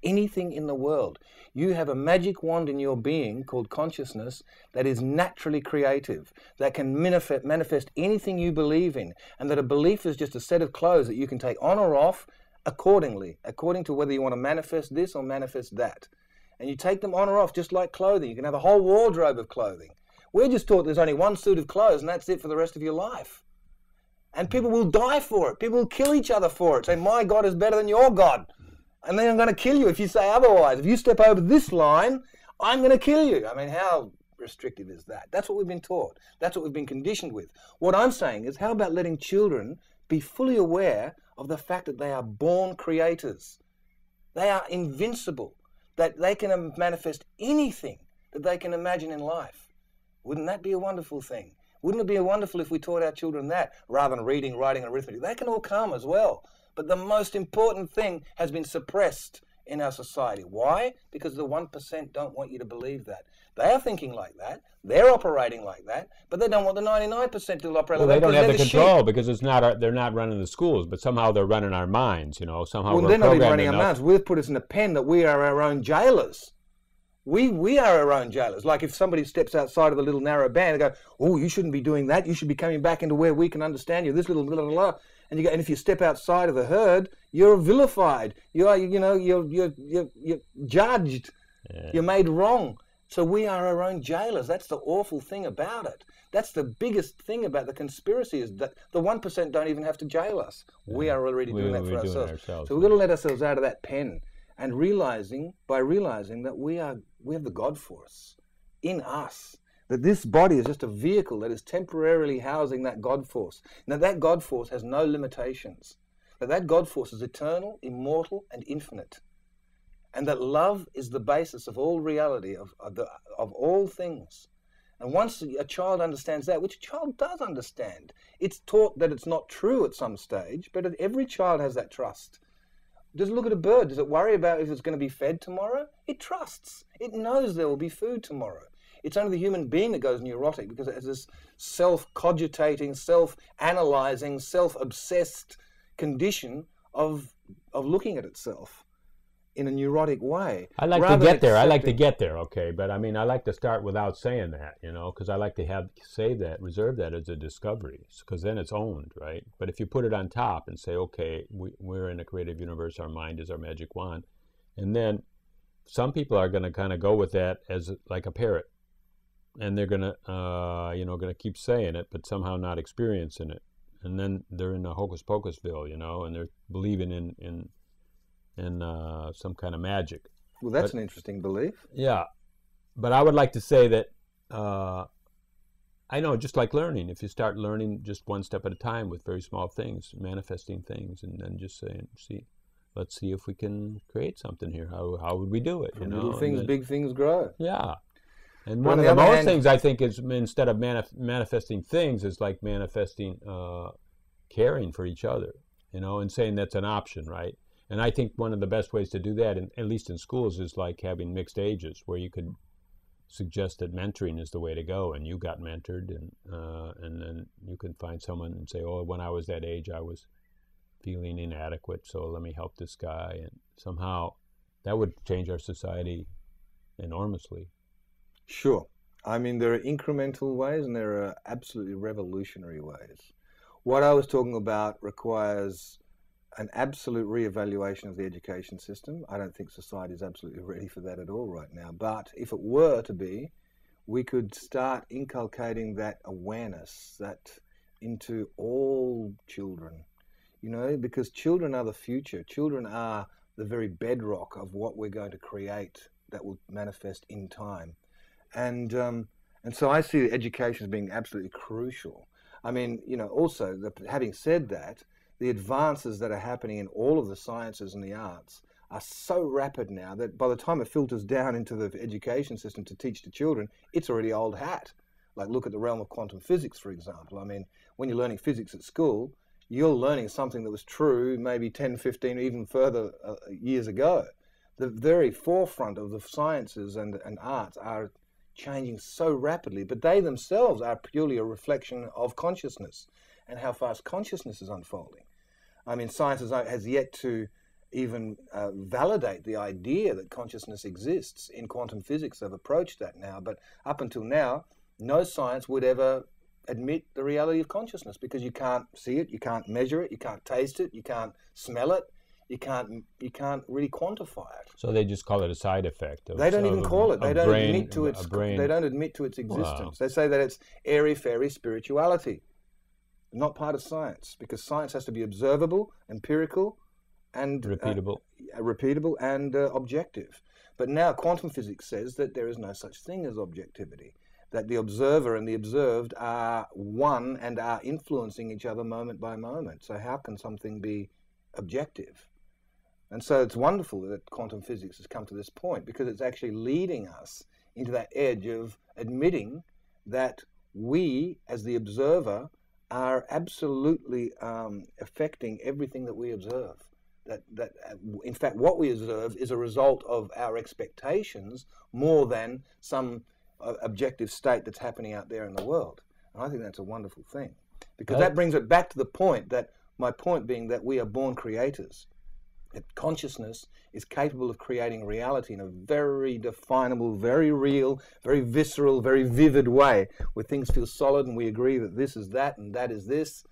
anything in the world. You have a magic wand in your being called consciousness that is naturally creative, that can manifest, manifest anything you believe in, and that a belief is just a set of clothes that you can take on or off accordingly, according to whether you want to manifest this or manifest that. And you take them on or off just like clothing. You can have a whole wardrobe of clothing. We're just taught there's only one suit of clothes and that's it for the rest of your life. And people will die for it. People will kill each other for it. Say, my God is better than your God. And then I'm going to kill you if you say otherwise. If you step over this line, I'm going to kill you. I mean, how restrictive is that? That's what we've been taught. That's what we've been conditioned with. What I'm saying is, how about letting children be fully aware of the fact that they are born creators? They are invincible, that they can manifest anything that they can imagine in life. Wouldn't that be a wonderful thing? Wouldn't it be wonderful if we taught our children that, rather than reading, writing, and arithmetic? They can all come as well. But the most important thing has been suppressed in our society. Why? Because the one percent don't want you to believe that. They are thinking like that. They're operating like that. But they don't want the ninety-nine percent to operate well, like that. Well, they don't have the control sheep. because it's not our, they're not running the schools, but somehow they're running our minds, you know. Somehow well, we're they're not even running enough. our minds. We've put us in a pen that we are our own jailers. We we are our own jailers. Like if somebody steps outside of the little narrow band, they go, oh, you shouldn't be doing that. You should be coming back into where we can understand you. This little, blah, blah, blah. And you go, and if you step outside of the herd, you're vilified. You are, you know, you're you're you're, you're judged. Yeah. You're made wrong. So we are our own jailers. That's the awful thing about it. That's the biggest thing about the conspiracy, is that the one percent don't even have to jail us. Yeah. We are already doing we, that for ourselves. ourselves. So we've got to let ourselves out of that pen, and realizing, by realizing that we are, we have the God force in us. That this body is just a vehicle that is temporarily housing that God force. Now that God force has no limitations. That that God force is eternal, immortal, and infinite. And that love is the basis of all reality, of, of, the, of all things. And once a child understands that, which a child does understand, it's taught that it's not true at some stage, but every child has that trust. Just look at a bird. Does it worry about if it's going to be fed tomorrow? It trusts. It knows there will be food tomorrow. It's only the human being that goes neurotic because it has this self-cogitating, self-analyzing, self-obsessed condition of of looking at itself in a neurotic way. I like to get there. I like to get there, okay? But I mean, I like to start without saying that, you know, because I like to have say that, reserve that as a discovery, because then it's owned, right? But if you put it on top and say, okay, we, we're in a creative universe, our mind is our magic wand, and then some people are going to kind of go with that as like a parrot. And they're gonna, uh, you know, gonna keep saying it, but somehow not experiencing it. And then they're in a hocus pocusville, you know, and they're believing in in in uh, some kind of magic. Well, that's but, an interesting belief. Yeah, but I would like to say that uh, I know, just like learning, if you start learning just one step at a time with very small things, manifesting things, and then just saying, see, let's see if we can create something here. How how would we do it? From you know, little things, then, big things grow. Yeah. And But one on of the the other most hand- things I think is, instead of manif- manifesting things, is like manifesting uh, caring for each other, you know, and saying that's an option, right? And I think one of the best ways to do that, in, at least in schools, is like having mixed ages, where you could suggest that mentoring is the way to go, and you got mentored, and uh, and then you can find someone and say, oh, when I was that age, I was feeling inadequate, so let me help this guy, and somehow that would change our society enormously. Sure. I mean, there are incremental ways and there are absolutely revolutionary ways. What I was talking about requires an absolute reevaluation of the education system. I don't think society is absolutely ready for that at all right now. But if it were to be, we could start inculcating that awareness that into all children, you know, because children are the future. Children are the very bedrock of what we're going to create that will manifest in time. And um, and so I see education as being absolutely crucial. I mean, you know, also, the, having said that, the advances that are happening in all of the sciences and the arts are so rapid now that by the time it filters down into the education system to teach to children, it's already old hat. Like, look at the realm of quantum physics, for example. I mean, when you're learning physics at school, you're learning something that was true maybe ten, fifteen, even further uh, years ago. The very forefront of the sciences and, and arts are changing so rapidly, but they themselves are purely a reflection of consciousness and how fast consciousness is unfolding. I mean, science has, has yet to even uh, validate the idea that consciousness exists. In quantum physics, they've approached that now, but up until now, no science would ever admit the reality of consciousness, because you can't see it, you can't measure it, you can't taste it, you can't smell it, you can't you can't really quantify it. So they just call it a side effect. Of, they don't even of call it. They don't brain, admit to its. brain. They don't admit to its existence. Wow. They say that it's airy fairy spirituality, not part of science, because science has to be observable, empirical, and repeatable, uh, repeatable and uh, objective. But now quantum physics says that there is no such thing as objectivity, that the observer and the observed are one and are influencing each other moment by moment. So how can something be objective? And so it's wonderful that quantum physics has come to this point, because it's actually leading us into that edge of admitting that we, as the observer, are absolutely um, affecting everything that we observe. That, that, in fact, what we observe is a result of our expectations more than some uh, objective state that's happening out there in the world. And I think that's a wonderful thing, because that brings it back to the point that, my point being that we are born creators. That consciousness is capable of creating reality in a very definable, very real, very visceral, very vivid way, where things feel solid and we agree that this is that and that is this.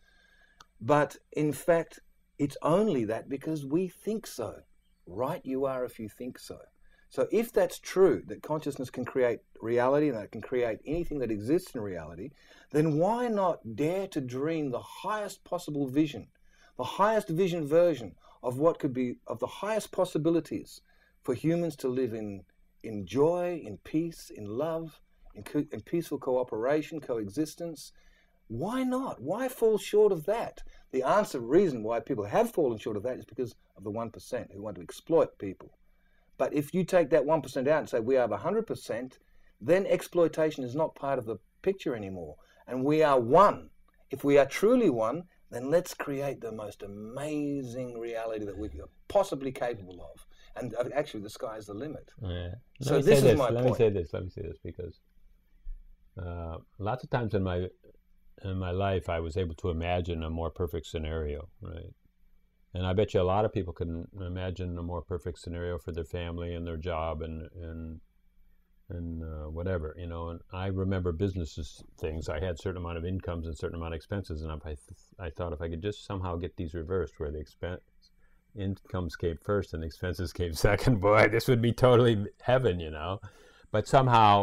But in fact, it's only that because we think so. Right you are if you think so. So if that's true, that consciousness can create reality and that it can create anything that exists in reality, then why not dare to dream the highest possible vision, the highest vision version of what could be, of the highest possibilities for humans to live in, in joy, in peace, in love, in, co in peaceful cooperation, coexistence. Why not? Why fall short of that? The answer, reason why people have fallen short of that is because of the one percent who want to exploit people. But if you take that one percent out and say we are the one hundred percent, then exploitation is not part of the picture anymore. And we are one. If we are truly one, then let's create the most amazing reality that we are possibly capable of. And actually, the sky is the limit. Yeah. So this is this. my Let point. me say this. Let me say this because uh, lots of times in my in my life, I was able to imagine a more perfect scenario, right? And I bet you a lot of people can imagine a more perfect scenario for their family and their job and and and uh, whatever, you know. And I remember businesses things. I had a certain amount of incomes and a certain amount of expenses, and I, th I thought if I could just somehow get these reversed, where the expense incomes came first and the expenses came second, boy, this would be totally heaven, you know. But somehow,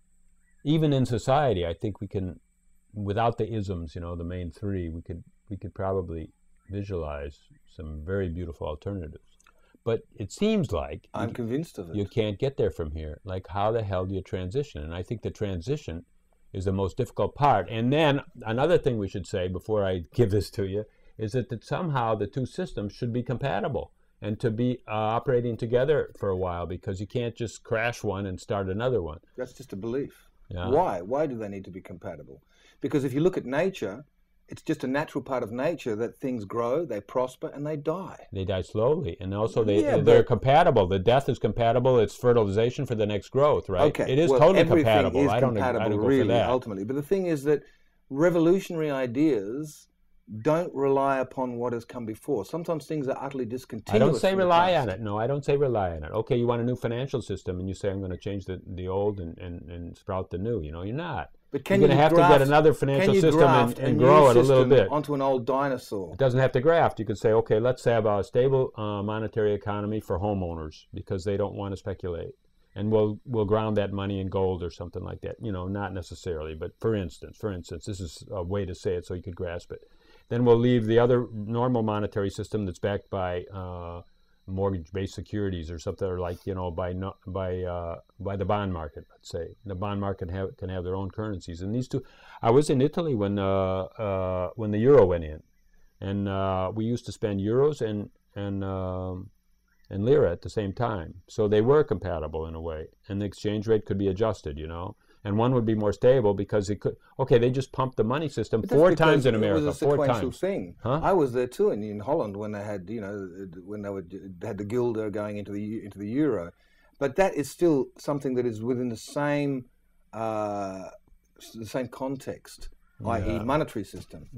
even in society, I think we can, without the isms, you know, the main three, we could we could probably visualize some very beautiful alternatives. But it seems like I'm you, convinced of it. you can't get there from here. Like, how the hell do you transition? And I think the transition is the most difficult part. And then another thing we should say before I give this to you is that, that somehow the two systems should be compatible and to be uh, operating together for a while, because you can't just crash one and start another one. That's just a belief. Yeah. Why? Why do they need to be compatible? Because if you look at nature, it's just a natural part of nature that things grow, they prosper, and they die. They die slowly, and also they, Yeah, they're but- compatible. The death is compatible. It's fertilization for the next growth, right? Okay, It is well, totally everything compatible. Is I don't, compatible, I don't go really, for that. ultimately. But the thing is that revolutionary ideas don't rely upon what has come before. Sometimes things are utterly discontinuous. I don't say from the rely past. on it. No, I don't say rely on it. Okay, you want a new financial system, and you say I'm going to change the, the old and, and, and sprout the new. You know, you're not. But can You're you going to have graft, to get another can financial you system and, graft and a grow new it a little system bit. onto an old dinosaur? It doesn't have to graft. You could say, okay, let's have a stable uh, monetary economy for homeowners because they don't want to speculate. And we'll we'll ground that money in gold or something like that. You know, not necessarily, but for instance, for instance, this is a way to say it so you could grasp it. Then we'll leave the other normal monetary system that's backed by uh, mortgage-based securities or something, or like, you know, by no, by uh, by the bond market. Let's say the bond market have, can have their own currencies. And these two, I was in Italy when uh, uh, when the euro went in, and uh, we used to spend euros and and um, and lira at the same time, so they were compatible in a way, and the exchange rate could be adjusted, you know. And one would be more stable because it could. Okay, they just pumped the money system But that's four because times in it America. was a Four sequential times. thing. Huh? I was there too in, in Holland when they had, you know, when they would had the guilder going into the into the euro, but that is still something that is within the same uh, the same context, Yeah. that is, monetary system. Yeah.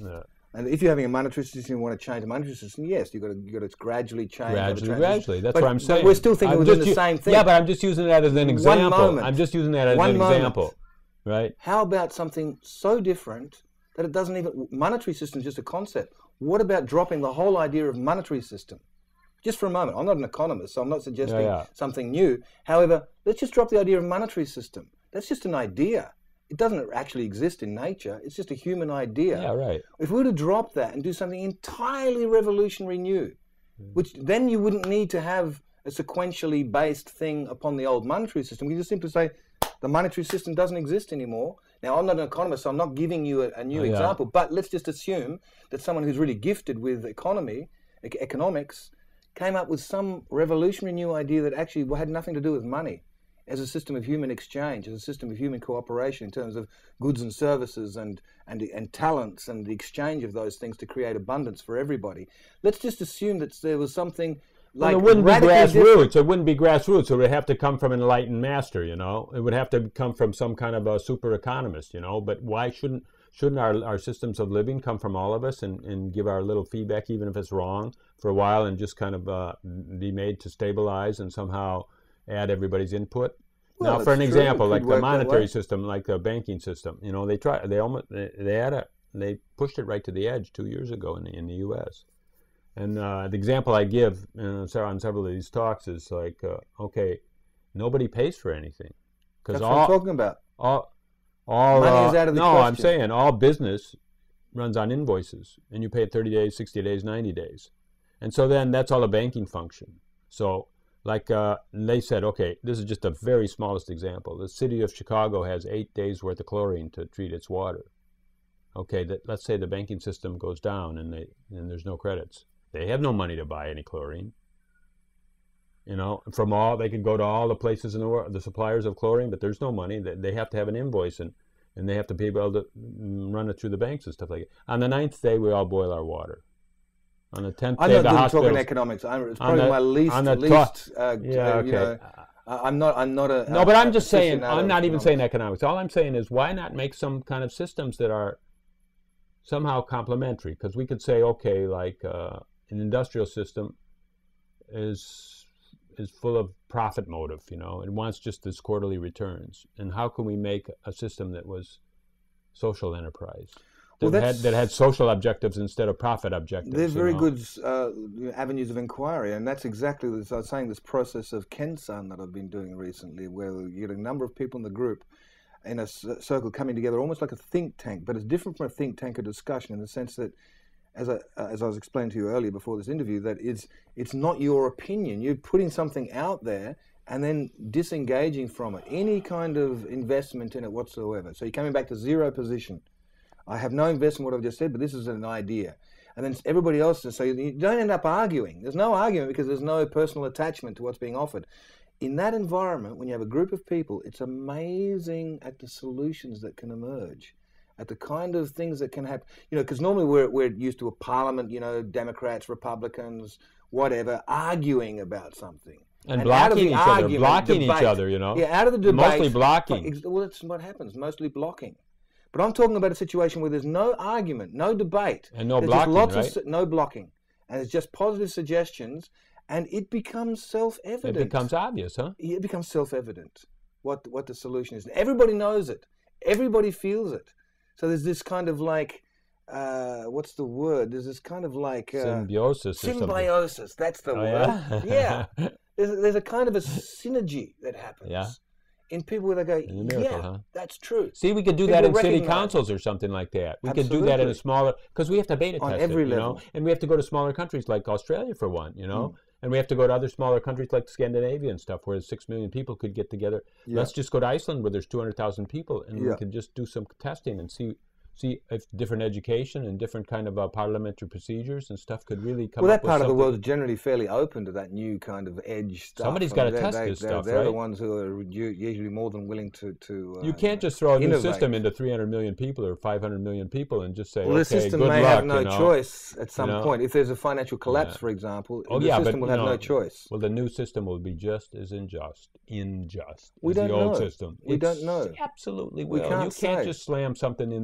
And if you're having a monetary system, you want to change the monetary system, yes, you've got to, you've got to gradually change. Gradually, gradually. That's but, what I'm saying. But we're still thinking I'm within just the u- same thing. Yeah, but I'm just using that as an example. One moment. I'm just using that as One an moment. example, right? How about something so different that it doesn't even... Monetary system is just a concept. What about dropping the whole idea of monetary system? Just for a moment. I'm not an economist, so I'm not suggesting Yeah, yeah. something new. However, let's just drop the idea of monetary system. That's just an idea. It doesn't actually exist in nature. It's just a human idea. Yeah, right. If we were to drop that and do something entirely revolutionary new, which then you wouldn't need to have a sequentially based thing upon the old monetary system. We just simply say the monetary system doesn't exist anymore. Now, I'm not an economist, so I'm not giving you a, a new Oh, yeah. example, but let's just assume that someone who's really gifted with economy, e- economics, came up with some revolutionary new idea that actually had nothing to do with money, as a system of human exchange, as a system of human cooperation in terms of goods and services and, and, and talents and the exchange of those things to create abundance for everybody. Let's just assume that there was something like... Well, it wouldn't be radically grassroots. different. It wouldn't be grassroots. It would have to come from an enlightened master, you know. It would have to come from some kind of a super economist, you know. But why shouldn't shouldn't our, our systems of living come from all of us and, and give our little feedback, even if it's wrong, for a while, and just kind of uh, be made to stabilize and somehow add everybody's input? Well, now, for an that's true. example, It like could the work that monetary way. system, like the banking system, you know, they try, they almost, they, they had a, they pushed it right to the edge two years ago in the, in the U S And uh, the example I give uh, on several of these talks is like, uh, okay, nobody pays for anything because That's what I'm all, talking about. all, all, Money uh, is out of the no, I'm question. saying all business runs on invoices, and you pay it thirty days, sixty days, ninety days, and so then that's all a banking function. So. Like uh, they said, okay, this is just a very smallest example. The city of Chicago has eight days worth of chlorine to treat its water. Okay, that, let's say the banking system goes down and they and there's no credits. They have no money to buy any chlorine. You know, from all they could go to all the places in the world, the suppliers of chlorine, but there's no money. They, they have to have an invoice and and they have to be able to run it through the banks and stuff like that. On the ninth day, we all boil our water. On the tenth I'm day, not the good at hospitals... talking economics. I'm, it's on probably the- my least, on the least top- uh, Yeah, uh, okay. you know, I- I'm not, I'm not a... No, a- but I'm a just saying, aficionado I'm of not even economics. saying economics. All I'm saying is why not make some kind of systems that are somehow complementary? Because we could say, okay, like uh, an industrial system is is full of profit motive, you know, it wants just its quarterly returns. And how can we make a system that was social enterprise? That, Well, had, that's- that had social objectives instead of profit objectives. They're you very know? good uh, avenues of inquiry, and that's exactly as I was saying. This process of Kensan that I've been doing recently, where you get a number of people in the group in a c- circle coming together, almost like a think tank, but it's different from a think tank or discussion in the sense that, as I uh, as I was explaining to you earlier before this interview, that it's it's not your opinion. You're putting something out there and then disengaging from it, any kind of investment in it whatsoever. So you're coming back to zero position. I have no investment in what I've just said, but this is an idea. And then everybody else, so you don't end up arguing. There's no argument because there's no personal attachment to what's being offered. In that environment, when you have a group of people, it's amazing at the solutions that can emerge, at the kind of things that can happen. You know, because normally we're, we're used to a parliament, you know, Democrats, Republicans, whatever, arguing about something. And, out of blocking the each other, argument, blocking each debate- other, you know. Yeah, out of the debate. Mostly blocking. Well, that's what happens, mostly blocking. But I'm talking about a situation where there's no argument, no debate. And no there's blocking, just lots right? of su- no blocking. And it's just positive suggestions, and it becomes self-evident. It becomes obvious, huh? It becomes self-evident what, what the solution is. Everybody knows it. Everybody feels it. So there's this kind of like, uh, what's the word? There's this kind of like... Uh, Symbiosis or something. symbiosis, that's the Oh, word. yeah? Yeah. There's a, there's a kind of a synergy that happens. Yeah. In people where they go, In a miracle, yeah, huh? that's true. See, we could do People that in city recognize- councils or something like that. We could do that in a Absolutely. smaller, because we have to beta On test every it, you level. know, and we have to go to smaller countries like Australia for one, you know, Mm. and we have to go to other smaller countries like Scandinavia and stuff, where six million people could get together. Yeah. Let's just go to Iceland where there's two hundred thousand people, and Yeah. we could just do some testing and see see if different education and different kind of uh, parliamentary procedures and stuff could really come Well, up that part with of the something. world is generally fairly open to that new kind of edge stuff. Somebody's and gotta they- test they- this they're, stuff, They're the right? ones who are u- usually more than willing to... to uh, You can't just throw a new innovate. system into three hundred million people or five hundred million people and just say, Well, okay, the system good may luck, have no you know? choice at some know? point. If there's a financial collapse, Yeah. for example, Oh, the yeah, system but, will have you no know, choice. Well, the new system will be just as unjust, unjust We as don't the old know. system. We It's don't know. Absolutely We will. can't you can't say. just slam something in there from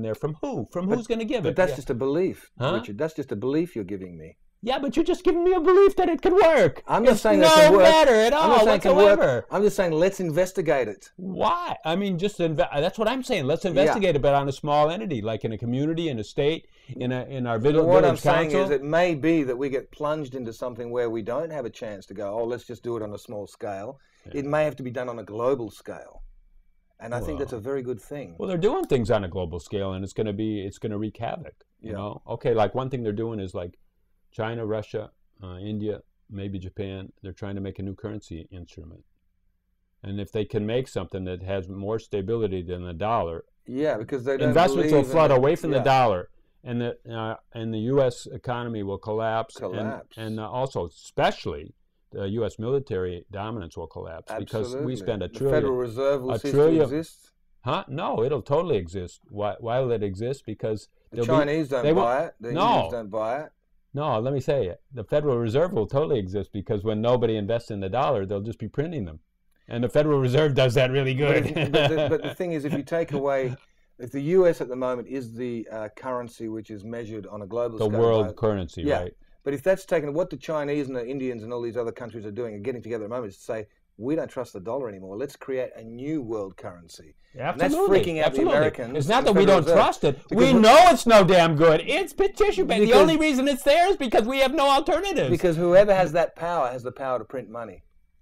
who? From who's going to give But it? that's Yeah. just a belief, Huh? Richard. That's just a belief you're giving me. Yeah, but you're just giving me a belief that it could work. I'm not It's saying no that can work. matter at I'm all not saying it can work. whatsoever. I'm just saying let's investigate it. Why? I mean, just inve- that's what I'm saying. Let's investigate it, but on a small entity, like in a community, in a state, in a in our village, But what I'm village saying council. is it may be that we get plunged into something where we don't have a chance to go, oh, let's just do it on a small scale. It may have to be done on a global scale. And I think that's a very good thing. Well, they're doing things on a global scale, and it's going to be it's going to wreak havoc. You Yeah. know, okay, like one thing they're doing is like China, Russia, uh, India, maybe Japan. They're trying to make a new currency instrument, and if they can make something that has more stability than the dollar, Yeah, because they don't investments will believe in flood it. away from Yeah. the dollar, and the uh, and the U S economy will collapse, Collapse. and, and uh, also especially the U S military dominance will collapse because we Absolutely. spend a The trillion. Federal Reserve will a cease trillion- to exist. Huh? No, it'll totally exist. Why? Why will it exist? Because The there'll be- Chinese don't they won't- buy it. The No. Indians don't buy it. No, let me say it. The Federal Reserve will totally exist because when nobody invests in the dollar, they'll just be printing them. And the Federal Reserve does that really But, good. if, but, the, but the thing is, if you take away, if the U S at the moment is the uh, currency which is measured on a global the scale, world by- currency, yeah. right? But if that's taken, what the Chinese and the Indians and all these other countries are doing and getting together at the moment is to say, we don't trust the dollar anymore. Let's create a new world currency. And that's Absolutely. freaking out Absolutely. the Americans. It's not and that the we Federal don't Reserve. trust it. Because We we- know it's no damn good. It's tissue paper. The Because- only reason it's there is because we have no alternatives. Because whoever has that power has the power to print money.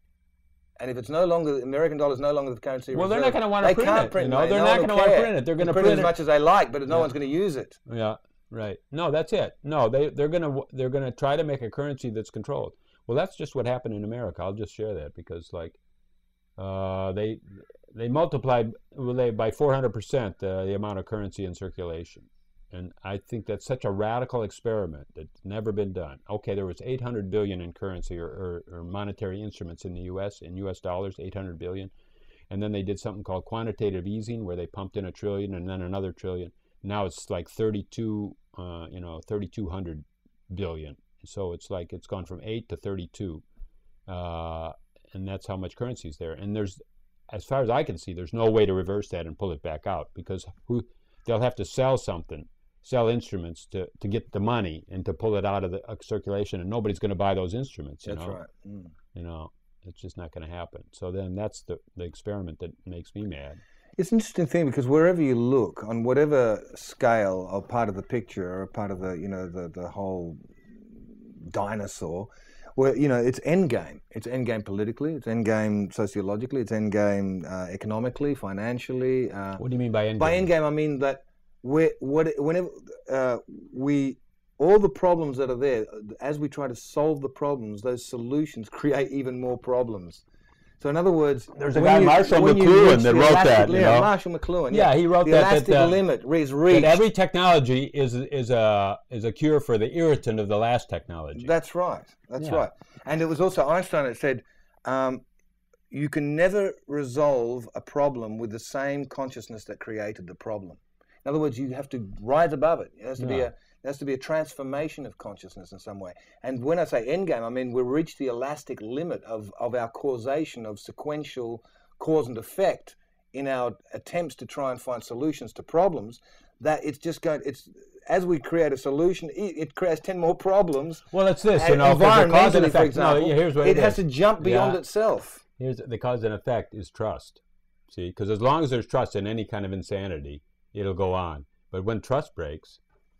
And if it's no longer, the American dollar is no longer the currency Well, they're reserve, not gonna wanna they print can't it, print you know? money. They're No not one gonna will wanna care. print it. They're gonna They print print as it- much as they like, but no Yeah. one's going to use it. Yeah, right. No, that's it. No, they they're gonna they're gonna try to make a currency that's controlled. Well, that's just what happened in America. I'll just share that because like uh, they they multiplied well, they by four hundred percent uh, the amount of currency in circulation, and I think that's such a radical experiment that's never been done. Okay, there was eight hundred billion in currency or, or, or monetary instruments in the U S in U S dollars, eight hundred billion, and then they did something called quantitative easing where they pumped in a trillion and then another trillion. Now it's like thirty-two, uh, you know, thirty-two hundred billion. So it's like it's gone from eight to thirty-two, uh, and that's how much currency is there. And there's, as far as I can see, there's no way to reverse that and pull it back out because who they'll have to sell something, sell instruments to, to get the money and to pull it out of the uh, circulation, and nobody's going to buy those instruments. You That's know? right. Mm. You know, it's just not going to happen. So then that's the the experiment that makes me mad. It's an interesting thing because wherever you look, on whatever scale or part of the picture or part of the, you know, the, the whole dinosaur, where, you know, it's endgame. It's endgame politically, it's endgame sociologically, it's endgame uh, economically, financially. Uh, What do you mean by endgame? by endgame, I mean that we what, whenever uh, we, all the problems that are there, as we try to solve the problems, those solutions create even more problems. So in other words, There's a when guy, you- Marshall when you McLuhan, reach that the wrote elastic that, you limit- know? Marshall McLuhan, Yeah, he wrote the that- that, elastic uh, limit is That reached. every technology is is a is a cure for the irritant of the last technology. That's right. That's Yeah. right. And it was also Einstein that said, um, you can never resolve a problem with the same consciousness that created the problem. In other words, you have to rise above it. It has to be Yeah. a there has to be a transformation of consciousness in some way. And when I say endgame, I mean we've reached the elastic limit of, of our causation, of sequential cause and effect in our attempts to try and find solutions to problems, that it's just going, it's, as we create a solution, it, it creates ten more problems. Well, it's this, you And know, 'cause the cause and environmentally, for effect. example, no, here's what it it has is. to jump beyond Yeah. itself. Here's the cause and effect is trust. See, because as long as there's trust in any kind of insanity, it'll go on. But when trust breaks,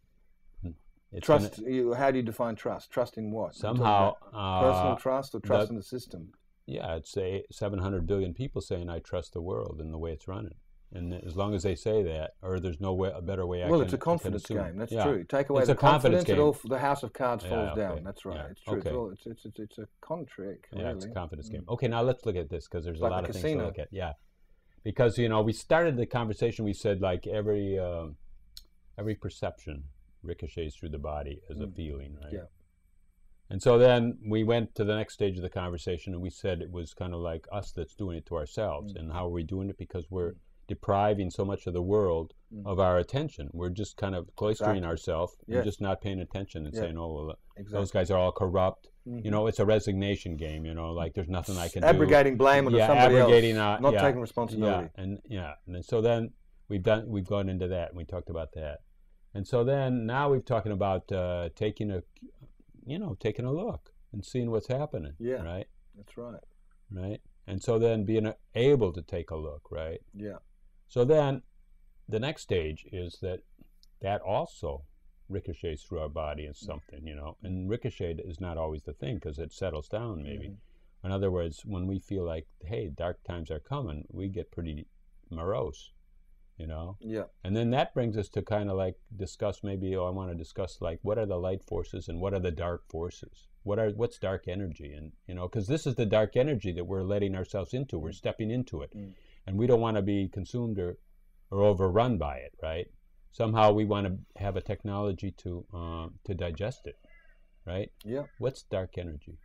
it's Trust, gonna- you, how do you define trust? Trust in what? You're talking somehow about personal uh, trust or trust the- in the system? yeah, it's say seven hundred billion people saying I trust the world and the way it's running. And as long as they say that, or there's no way, a better way I Well, can it's a I can confidence assume. game. That's Yeah. true. Take away It's the a confidence confidence, it game. all, the house of cards Yeah, falls okay. down. That's right. Yeah, It's true. okay. It's, all, it's, it's, it's, it's a con trick, Yeah, really. it's a confidence Mm. game. Okay, now let's look at this because there's It's a like lot the of things casino. to look at. Yeah, because you know we started the conversation. We said like every uh, every perception ricochets through the body as a Mm. feeling, right? Yeah. And so then we went to the next stage of the conversation, and we said it was kind of like us that's doing it to ourselves. Mm. And how are we doing it? Because we're depriving so much of the world Mm. of our attention. We're just kind of cloistering Exactly. ourselves Yes. and just not paying attention and Yeah. saying, "Oh, well, uh, Exactly. those guys are all corrupt." Mhm. You know, it's a resignation game. You know, like there's nothing I can do. Abrogating blame onto Yeah, somebody abrogating, else, uh, not yeah, taking responsibility. Yeah, and yeah, and then- so then we've done we've gone into that and we talked about that. And so then now we're talking about uh, taking a, you know, taking a look and seeing what's happening. Yeah. Right. That's right. Right. And so then being able to take a look. Right. Yeah. So then the next stage is that that also ricochets through our body as something, you know, and ricochet is not always the thing because it settles down maybe. Mm-hmm. In other words, when we feel like, hey, dark times are coming, we get pretty morose, you know. Yeah. And then that brings us to kind of like discuss maybe, oh, I want to discuss like what are the light forces and what are the dark forces? What are what's dark energy? And, you know, because this is the dark energy that we're letting ourselves into. We're stepping into it. Mm. And we don't want to be consumed or, or overrun by it, right? Somehow we want to have a technology to um, to digest it, right? Yeah. What's dark energy?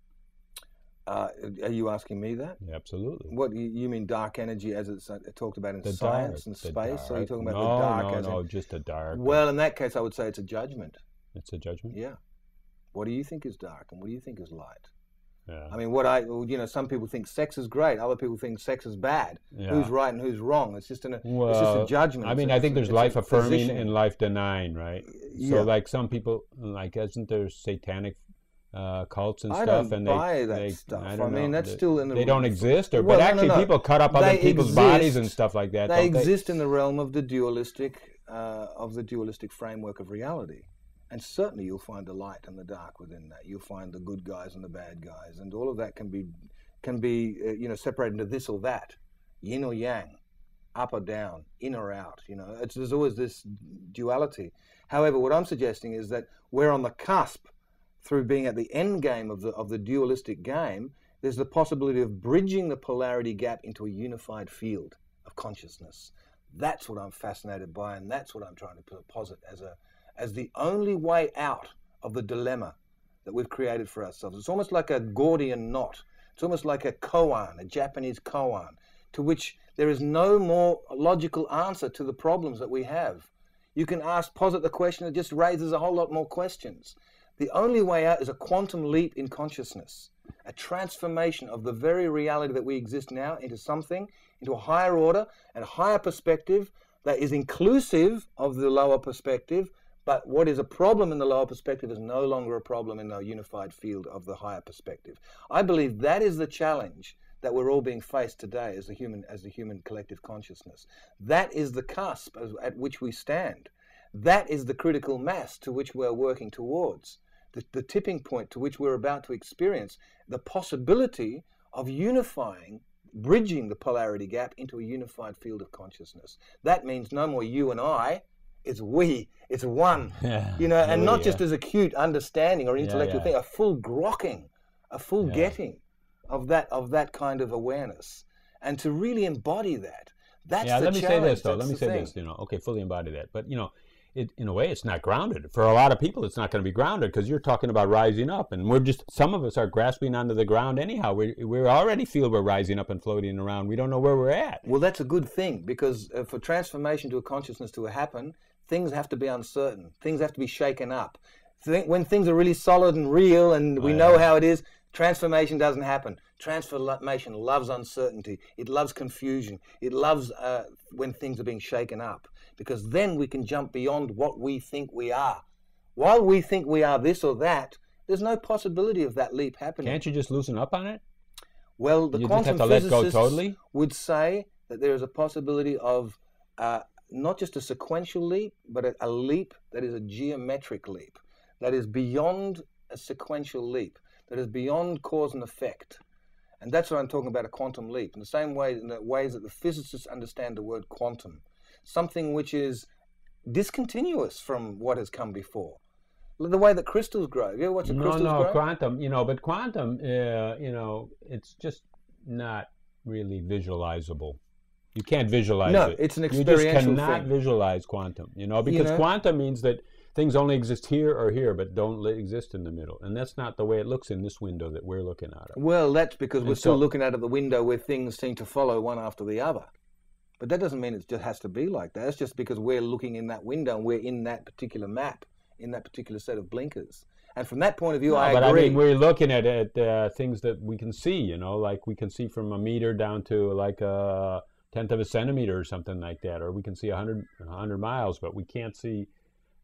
Uh, are you asking me that? Yeah, absolutely. What you, you mean dark energy as it's uh, talked about in the science dark, and space? Dark. Or are you talking about no, the dark no, as no, in... just a dark. Well, in that case, I would say it's a judgment. It's a judgment? Yeah. What do you think is dark and what do you think is light? Yeah. I mean, what I, you know, some people think sex is great. Other people think sex is bad. Yeah. Who's right and who's wrong? It's just, an, well, it's just a judgment. I mean, a, I think there's life affirming position. and life denying, right? Yeah. So, like some people, like, isn't there satanic uh, cults and I stuff? don't and buy they, that they, stuff. I, I, don't mean, know. that's they, still in the... They don't exist, or well, but no, actually no, no. people cut up other they people's exist, bodies and stuff like that. They don't exist they? in the realm of the dualistic, uh, of the dualistic framework of reality. And certainly you'll find the light and the dark within that. You'll find the good guys and the bad guys, and all of that can be, can be, uh, you know, separated into this or that, yin or yang, up or down, in or out. You know, it's, there's always this duality. However, what I'm suggesting is that we're on the cusp, through being at the end game of the of the dualistic game. There's the possibility of bridging the polarity gap into a unified field of consciousness. That's what I'm fascinated by, and that's what I'm trying to posit as a as the only way out of the dilemma that we've created for ourselves. It's almost like a Gordian knot. It's almost like a koan, a Japanese koan, to which there is no more logical answer to the problems that we have. You can ask, posit the question, it just raises a whole lot more questions. The only way out is a quantum leap in consciousness, a transformation of the very reality that we exist now into something, into a higher order and a higher perspective that is inclusive of the lower perspective. But what is a problem in the lower perspective is no longer a problem in the unified field of the higher perspective. I believe that is the challenge that we're all being faced today as the human, as the human collective consciousness. That is the cusp at which we stand. That is the critical mass to which we're working towards, the, the tipping point to which we're about to experience the possibility of unifying, bridging the polarity gap into a unified field of consciousness. That means no more you and I. It's we, it's one, yeah, you know, and we, not yeah. just as acute understanding or intellectual yeah, yeah. thing, a full grokking, a full yeah. getting of that of that kind of awareness, and to really embody that. That's yeah. the Let me challenge. say this though. That's Let me the say thing. this. You know, okay, fully embody that, but you know, it in a way it's not grounded. For a lot of people, it's not going to be grounded because you're talking about rising up, and we're just some of us are grasping onto the ground anyhow. We we already feel we're rising up and floating around. We don't know where we're at. Well, that's a good thing because uh, for transformation to a consciousness to happen, things have to be uncertain. Things have to be shaken up. Th- when things are really solid and real and we Oh, know yeah. how it is, transformation doesn't happen. Transformation loves uncertainty. It loves confusion. It loves uh, when things are being shaken up because then we can jump beyond what we think we are. While we think we are this or that, there's no possibility of that leap happening. Can't you just loosen up on it? Well, the You just quantum have to let go physicists totally? would say that there is a possibility of uh, not just a sequential leap, but a, a leap that is a geometric leap, that is beyond a sequential leap, that is beyond cause and effect. And that's what I'm talking about, a quantum leap. In the same way, in the ways that the physicists understand the word quantum, something which is discontinuous from what has come before. The way that crystals grow. You ever watch the No, crystals no, grow? quantum. You know, but quantum, uh, you know, it's just not really visualizable. You can't visualize No, it. it's an You experiential just cannot thing. visualize quantum, you know, because know? quantum means that things only exist here or here, but don't li- exist in the middle. And that's not the way it looks in this window that we're looking at. It. Well, that's because we're And still so- looking out of the window where things seem to follow one after the other. But that doesn't mean it just has to be like that. It's just because we're looking in that window and we're in that particular map, in that particular set of blinkers. And from that point of view, No, I but agree. I mean, we're looking at, at uh, things that we can see, you know, like we can see from a meter down to like a tenth of a centimeter or something like that, or we can see a hundred, a hundred miles, but we can't see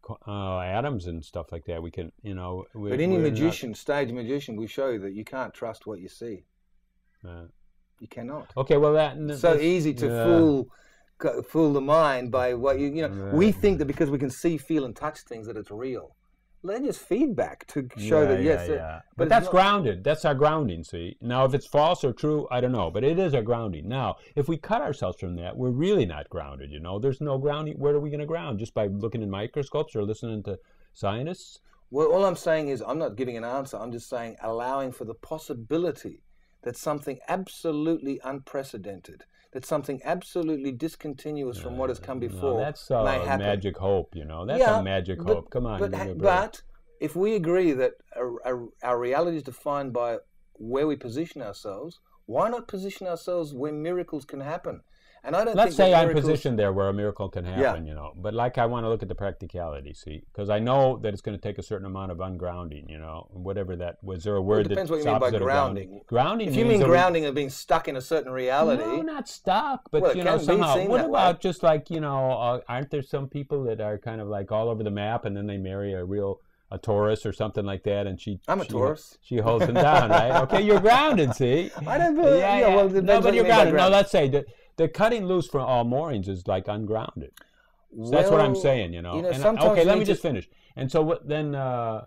co- uh, atoms and stuff like that. We can, you know. We're, But any we're magician, stage magician, will show you that you can't trust what you see. Not, uh, You cannot. okay, well that. It's so easy to yeah. fool co- fool the mind by what you you know. We Right. think that because we can see, feel, and touch things that it's real. They're just feedback to show yeah, that yes. yeah, it- yeah. but But, it's that's not- grounded. That's our grounding. See, now if it's false or true, I don't know, but it is our grounding. Now, if we cut ourselves from that, we're really not grounded. You know, there's no grounding. Where are we going to ground? Just by looking in microscopes or listening to scientists? Well, all I'm saying is I'm not giving an answer. I'm just saying allowing for the possibility that something absolutely unprecedented, that something absolutely discontinuous from what has come No, before that's uh, may happen. magic hope. You know, that's Yeah, a magic but- hope. Come on, But, give me ha- a break. but if we agree that our, our, our reality is defined by where we position ourselves, why not position ourselves where miracles can happen? And I don't Let's think that say I'm miracles- positioned there where a miracle can happen, you know. But like I want to look at the practicality, see, because I know that it's going to take a certain amount of ungrounding, you know, whatever that was. There a word Well, it depends that what you mean by opposite of grounding. Grounding. If you means mean that we- grounding of being stuck in a certain reality, No, not stuck, but Well, it you know, can be somehow. seen What that way. about just like you know, uh, aren't there some people that are kind of like all over the map, and then they marry a real a Taurus or something like that, and she I'm a she, Taurus. She holds them down, right? Okay, you're grounded. See, I don't believe- yeah, well, it depends no, what but you you're mean by grounded. No, grounded. let's say that the cutting loose from all moorings is like ungrounded. So that's what I'm Well, saying, you know. you know, And I- sometimes okay, you let need me to- just finish. And so what then? Uh,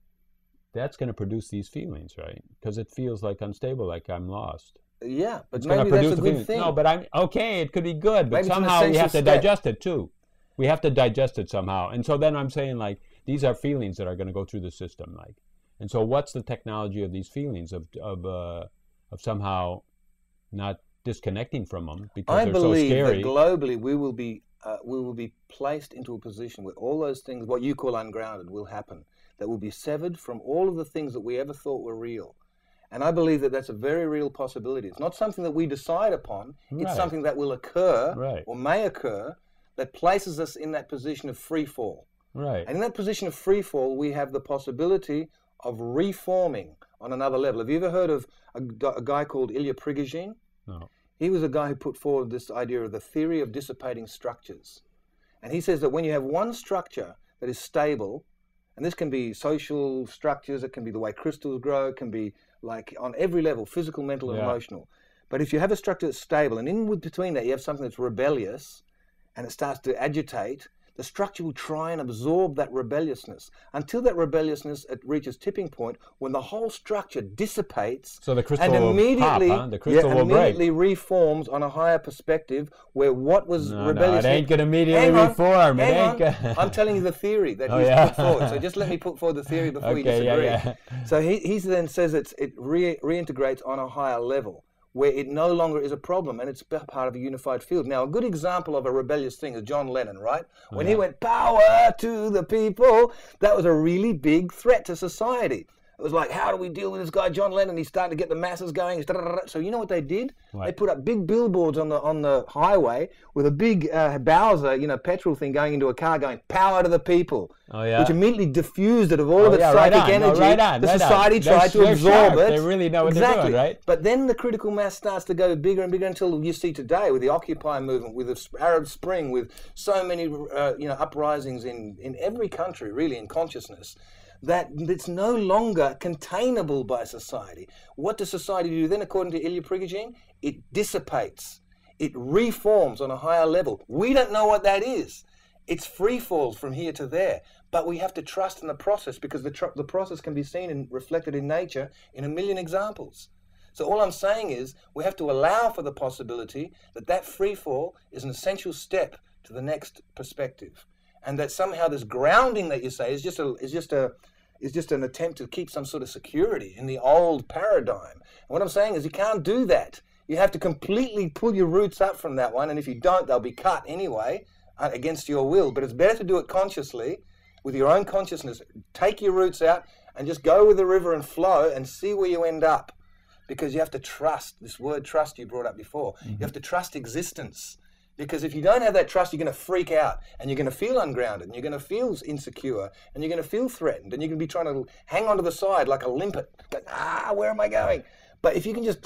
that's going to produce these feelings, right? Because it feels like unstable, like I'm lost. yeah, but It's going maybe to that's produce a the good feeling. thing. No, but I'm okay. It could be good, but Maybe it's an somehow we essential have to step. digest it too. We have to digest it somehow. And so then I'm saying like these are feelings that are going to go through the system, like. And so what's the technology of these feelings of of uh, of somehow not disconnecting from them because I they're believe so scary? that globally we will be uh, we will be placed into a position where all those things, what you call ungrounded, will happen. That will be severed from all of the things that we ever thought were real. And I believe that that's a very real possibility. It's not something that we decide upon. It's Right. something that will occur Right. or may occur that places us in that position of free fall. Right. And in that position of free fall, we have the possibility of reforming on another level. Have you ever heard of a, gu- a guy called Ilya Prigogine? No. He was a guy who put forward this idea of the theory of dissipating structures. And he says that when you have one structure that is stable, and this can be social structures, it can be the way crystals grow, it can be like on every level, physical, mental, and Yeah. emotional. But if you have a structure that's stable, and in between that you have something that's rebellious, and it starts to agitate, the structure will try and absorb that rebelliousness until that rebelliousness it reaches tipping point when the whole structure dissipates So the crystal and will pop, immediately, huh? The crystal yeah, will break. immediately reforms on a higher perspective where what was No, no, rebellious. it ain't gonna immediately Hang on, reform. It hang ain't on. gonna- I'm telling you the theory that Oh, he's yeah. put forward. So just let me put forward the theory before you Okay, yeah, disagree. yeah. So he, he then says it's, it re, reintegrates on a higher level where it no longer is a problem and it's p- part of a unified field. Now, a good example of a rebellious thing is John Lennon, right? When he went, power to the people, that was a really big threat to society. It was like, how do we deal with this guy, John Lennon? He's starting to get the masses going. So you know what they did? What? They put up big billboards on the on the highway with a big uh, Bowser, you know, petrol thing going into a car going, power to the people. Oh, yeah. Which immediately diffused it of all Oh, of its yeah, right psychic on. No, energy. right on, the right on. society They're- tried to they're absorb sharp. it. They really know what they're doing, exactly. right? But then the critical mass starts to go bigger and bigger until you see today with the Occupy movement, with the sp- Arab Spring, with so many uh, you know uprisings in, in every country, really, in consciousness, that it's no longer containable by society. What does society do then, according to Ilya Prigogine? It dissipates. It reforms on a higher level. We don't know what that is. It's free falls from here to there. But we have to trust in the process because the, tr- the process can be seen and reflected in nature in a million examples. So all I'm saying is we have to allow for the possibility that that free fall is an essential step to the next perspective. And that somehow this grounding that you say is just a is just a is just an attempt to keep some sort of security in the old paradigm. And what I'm saying is you can't do that. You have to completely pull your roots up from that one, and if you don't, they'll be cut anyway uh, against your will. But it's better to do it consciously, with your own consciousness. Take your roots out and just go with the river and flow and see where you end up. Because you have to trust, this word trust you brought up before, mm-hmm. you have to trust existence. Because if you don't have that trust, you're going to freak out and you're going to feel ungrounded and you're going to feel insecure and you're going to feel threatened and you're going to be trying to hang onto the side like a limpet. Like, ah, where am I going? But if you can just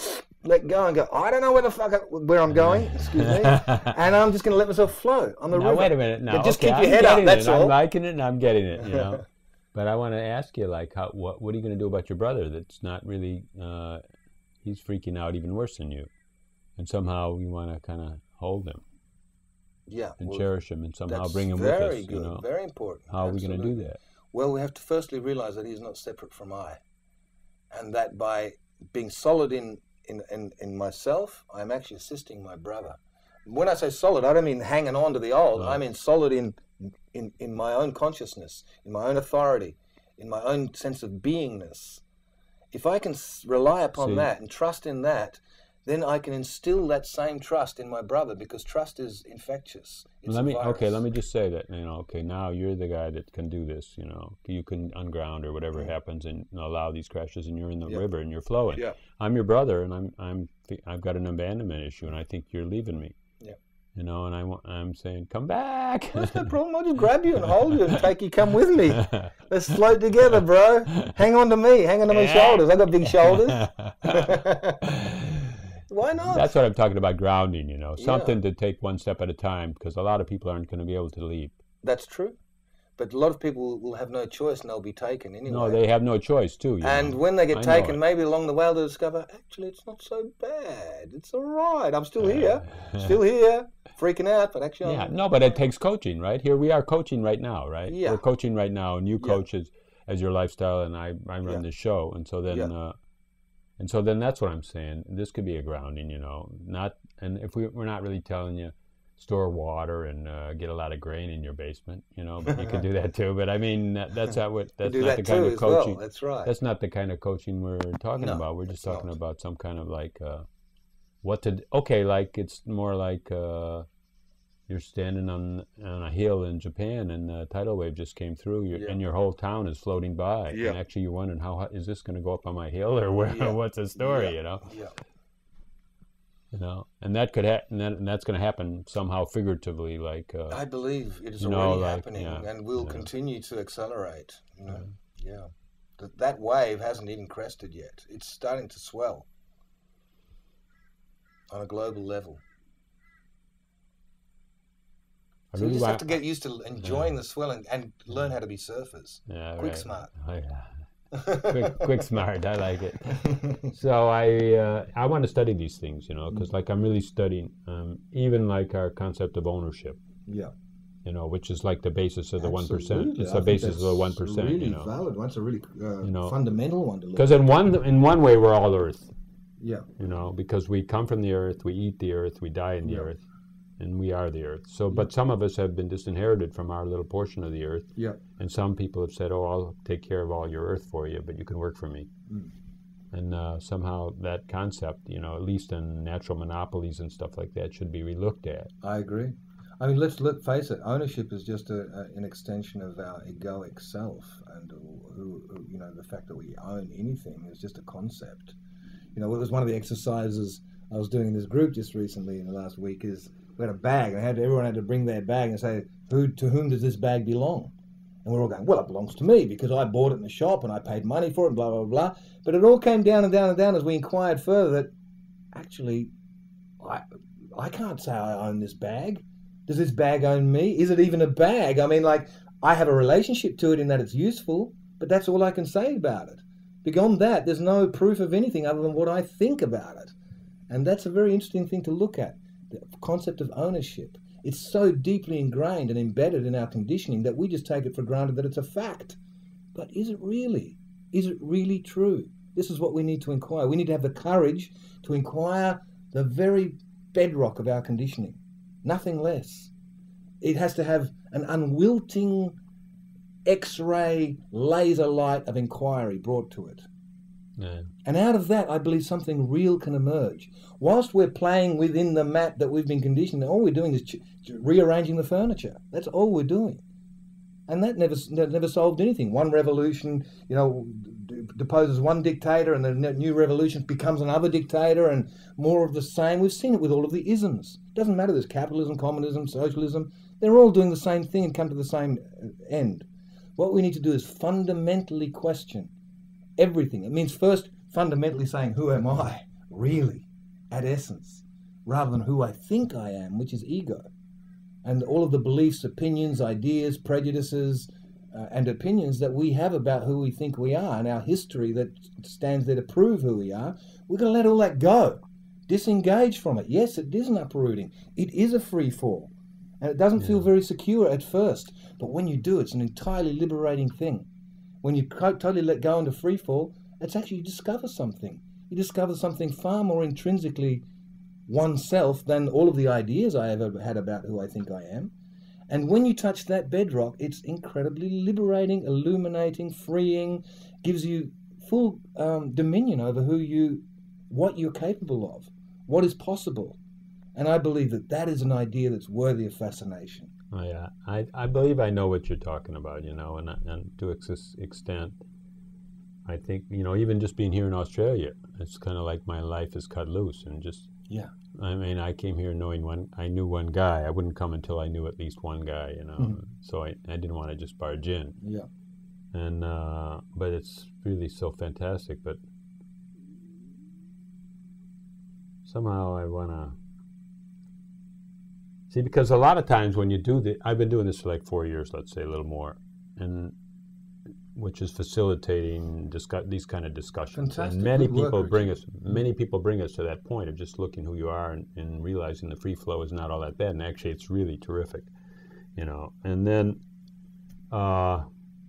let go and go, I don't know where the fuck I, where I'm going, excuse me, and I'm just going to let myself flow on the now, river. wait a minute. Now, Yeah, just okay, keep your I'm head up, getting that's it. all. I'm liking it and I'm getting it, you know. But I want to ask you, like, how, what, what are you going to do about your brother that's not really, uh, he's freaking out even worse than you. And somehow you want to kind of hold him Yeah. and well, cherish him and somehow that's bring him with very us, good, you know. very important. How are we going to do Absolutely. that? Well, we have to firstly realize that he's not separate from I. And that by being solid in, in, in, in myself, I'm actually assisting my brother. When I say solid, I don't mean hanging on to the old. No. I mean solid in, in, in my own consciousness, in my own authority, in my own sense of beingness. If I can s- rely upon See. that and trust in that, then I can instill that same trust in my brother, because trust is infectious. It's Let a me virus. okay. Let me just say that, you know. Okay, now you're the guy that can do this. You know, you can unground or whatever Mm. happens and allow these crashes, and you're in the Yeah. river and you're flowing. Yeah. I'm your brother, and I'm I'm I've got an abandonment issue, and I think you're leaving me. Yeah. You know, and I wa- I'm saying, come back. That's no problem. I'll just grab you and hold you and take you. Come with me. Let's float together, bro. Hang on to me. Hang on to my shoulders. I got big shoulders. Why not? That's what I'm talking about, grounding. You know, Yeah. something to take one step at a time, because a lot of people aren't going to be able to leap. That's true. But a lot of people will have no choice and they'll be taken anyway. No, they have no choice too. You and know. when they I get know taken, it. maybe along the way they'll discover, actually, it's not so bad. It's all right. I'm still here. Still here. Freaking out, but actually Yeah, I'm... no, but it takes coaching, right? Here we are coaching right now, right? Yeah. We're coaching right now, and you Yeah. coach as, as your lifestyle, and I, I run Yeah. this show, and so then, Yeah. uh, and so then that's what I'm saying. This could be a grounding, you know, not, and if we, we're not really telling you store water and uh, get a lot of grain in your basement, you know, but you could do that too. But I mean, that, that's not what, that's do not that the kind too of as well. coaching. That's right. That's not the kind of coaching we're talking No, about. We're just it's talking not. about some kind of like, uh, what to, d- okay, like it's more like, uh, you're standing on on a hill in Japan, and the tidal wave just came through, you Yeah. and your whole town is floating by. Yeah. And actually, you're wondering, how hi- is this going to go up on my hill, or where? Yeah. What's the story? Yeah. You know, Yeah. you know, and that could happen, and, that, and that's going to happen somehow figuratively, like uh, I believe it is You know, already like, happening yeah, and will yeah. continue to accelerate. You know? Yeah. That, that wave hasn't even crested yet. It's starting to swell on a global level. I So you really just wa- have to get used to enjoying the swelling and learn how to be surfers. yeah, quick right. smart. Oh, yeah. quick, quick, smart. I like it. So I, uh, I want to study these things, you know, because like I'm really studying, um, even like our concept of ownership. Yeah. You know, which is like the basis of the one percent. Absolutely. It's I the think basis of the that's one percent. Really You know, valid one. It's a really uh, You know, fundamental one to look because at. in one in one way we're all Earth. Yeah. You know, because we come from the Earth, we eat the Earth, we die in the Yeah. Earth, and we are the Earth. So, but some of us have been disinherited from our little portion of the Earth, Yeah. and some people have said, "Oh, I'll take care of all your Earth for you, but you can work for me." Mm. And uh, somehow that concept, you know, at least in natural monopolies and stuff like that, should be relooked at. I agree. I mean, let's look. Face it. Ownership is just a, a, an extension of our egoic self, and who, who, you know, the fact that we own anything is just a concept. You know, it was one of the exercises I was doing in this group just recently in the last week. Is we had a bag, and I had everyone had to bring their bag and say, "Who to whom does this bag belong?" And we're all going, "Well, it belongs to me because I bought it in the shop and I paid money for it." And blah blah blah. But it all came down and down and down as we inquired further that actually, I I can't say I own this bag. Does this bag own me? Is it even a bag? I mean, like, I have a relationship to it in that it's useful, but that's all I can say about it. Beyond that, there's no proof of anything other than what I think about it. And that's a very interesting thing to look at, the concept of ownership. It's so deeply ingrained and embedded in our conditioning that we just take it for granted that it's a fact. But is it really? Is it really true? This is what we need to inquire. We need to have the courage to inquire the very bedrock of our conditioning. Nothing less. It has to have an unwilting X-ray laser light of inquiry brought to it. Yeah. And out of that, I believe something real can emerge. Whilst we're playing within the mat that we've been conditioned, all we're doing is ch- ch- rearranging the furniture. That's all we're doing. And that never never solved anything. One revolution, you know, d- deposes one dictator, and the n- new revolution becomes another dictator, and more of the same. We've seen it with all of the isms. It doesn't matter, there's capitalism, communism, socialism. They're all doing the same thing and come to the same end. What we need to do is fundamentally question everything. It means first fundamentally saying, who am I, really? at essence, rather than who I think I am, which is ego. And all of the beliefs, opinions, ideas, prejudices, uh, and opinions that we have about who we think we are, and our history that stands there to prove who we are, we're going to let all that go. Disengage from it. Yes, it is an uprooting. It is a free fall. And it doesn't yeah. feel very secure at first. But when you do, it's an entirely liberating thing. When you totally let go into free fall, it's actually you discover something. You discover something far more intrinsically oneself than all of the ideas I ever had about who I think I am. And when you touch that bedrock, it's incredibly liberating, illuminating, freeing, gives you full um, dominion over who you, what you're capable of, what is possible. And I believe that that is an idea that's worthy of fascination. Oh, yeah, I, I believe I know what you're talking about, you know, and, and to an extent, I think, you know, even just being here in Australia, it's kind of like my life is cut loose and just, yeah. I mean, I came here knowing one, I knew one guy. I wouldn't come until I knew at least one guy, you know, mm-hmm. so I, I didn't want to just barge in. Yeah. And, uh, but it's really so fantastic, but somehow I want to, see, because a lot of times when you do the, I've been doing this for like four years, let's say, a little more, and which is facilitating discuss, these kind of discussions. Fantastic. And many Good people work, bring us, many people bring us to that point of just looking who you are and, and realizing the free flow is not all that bad, and actually it's really terrific, you know. And then, uh,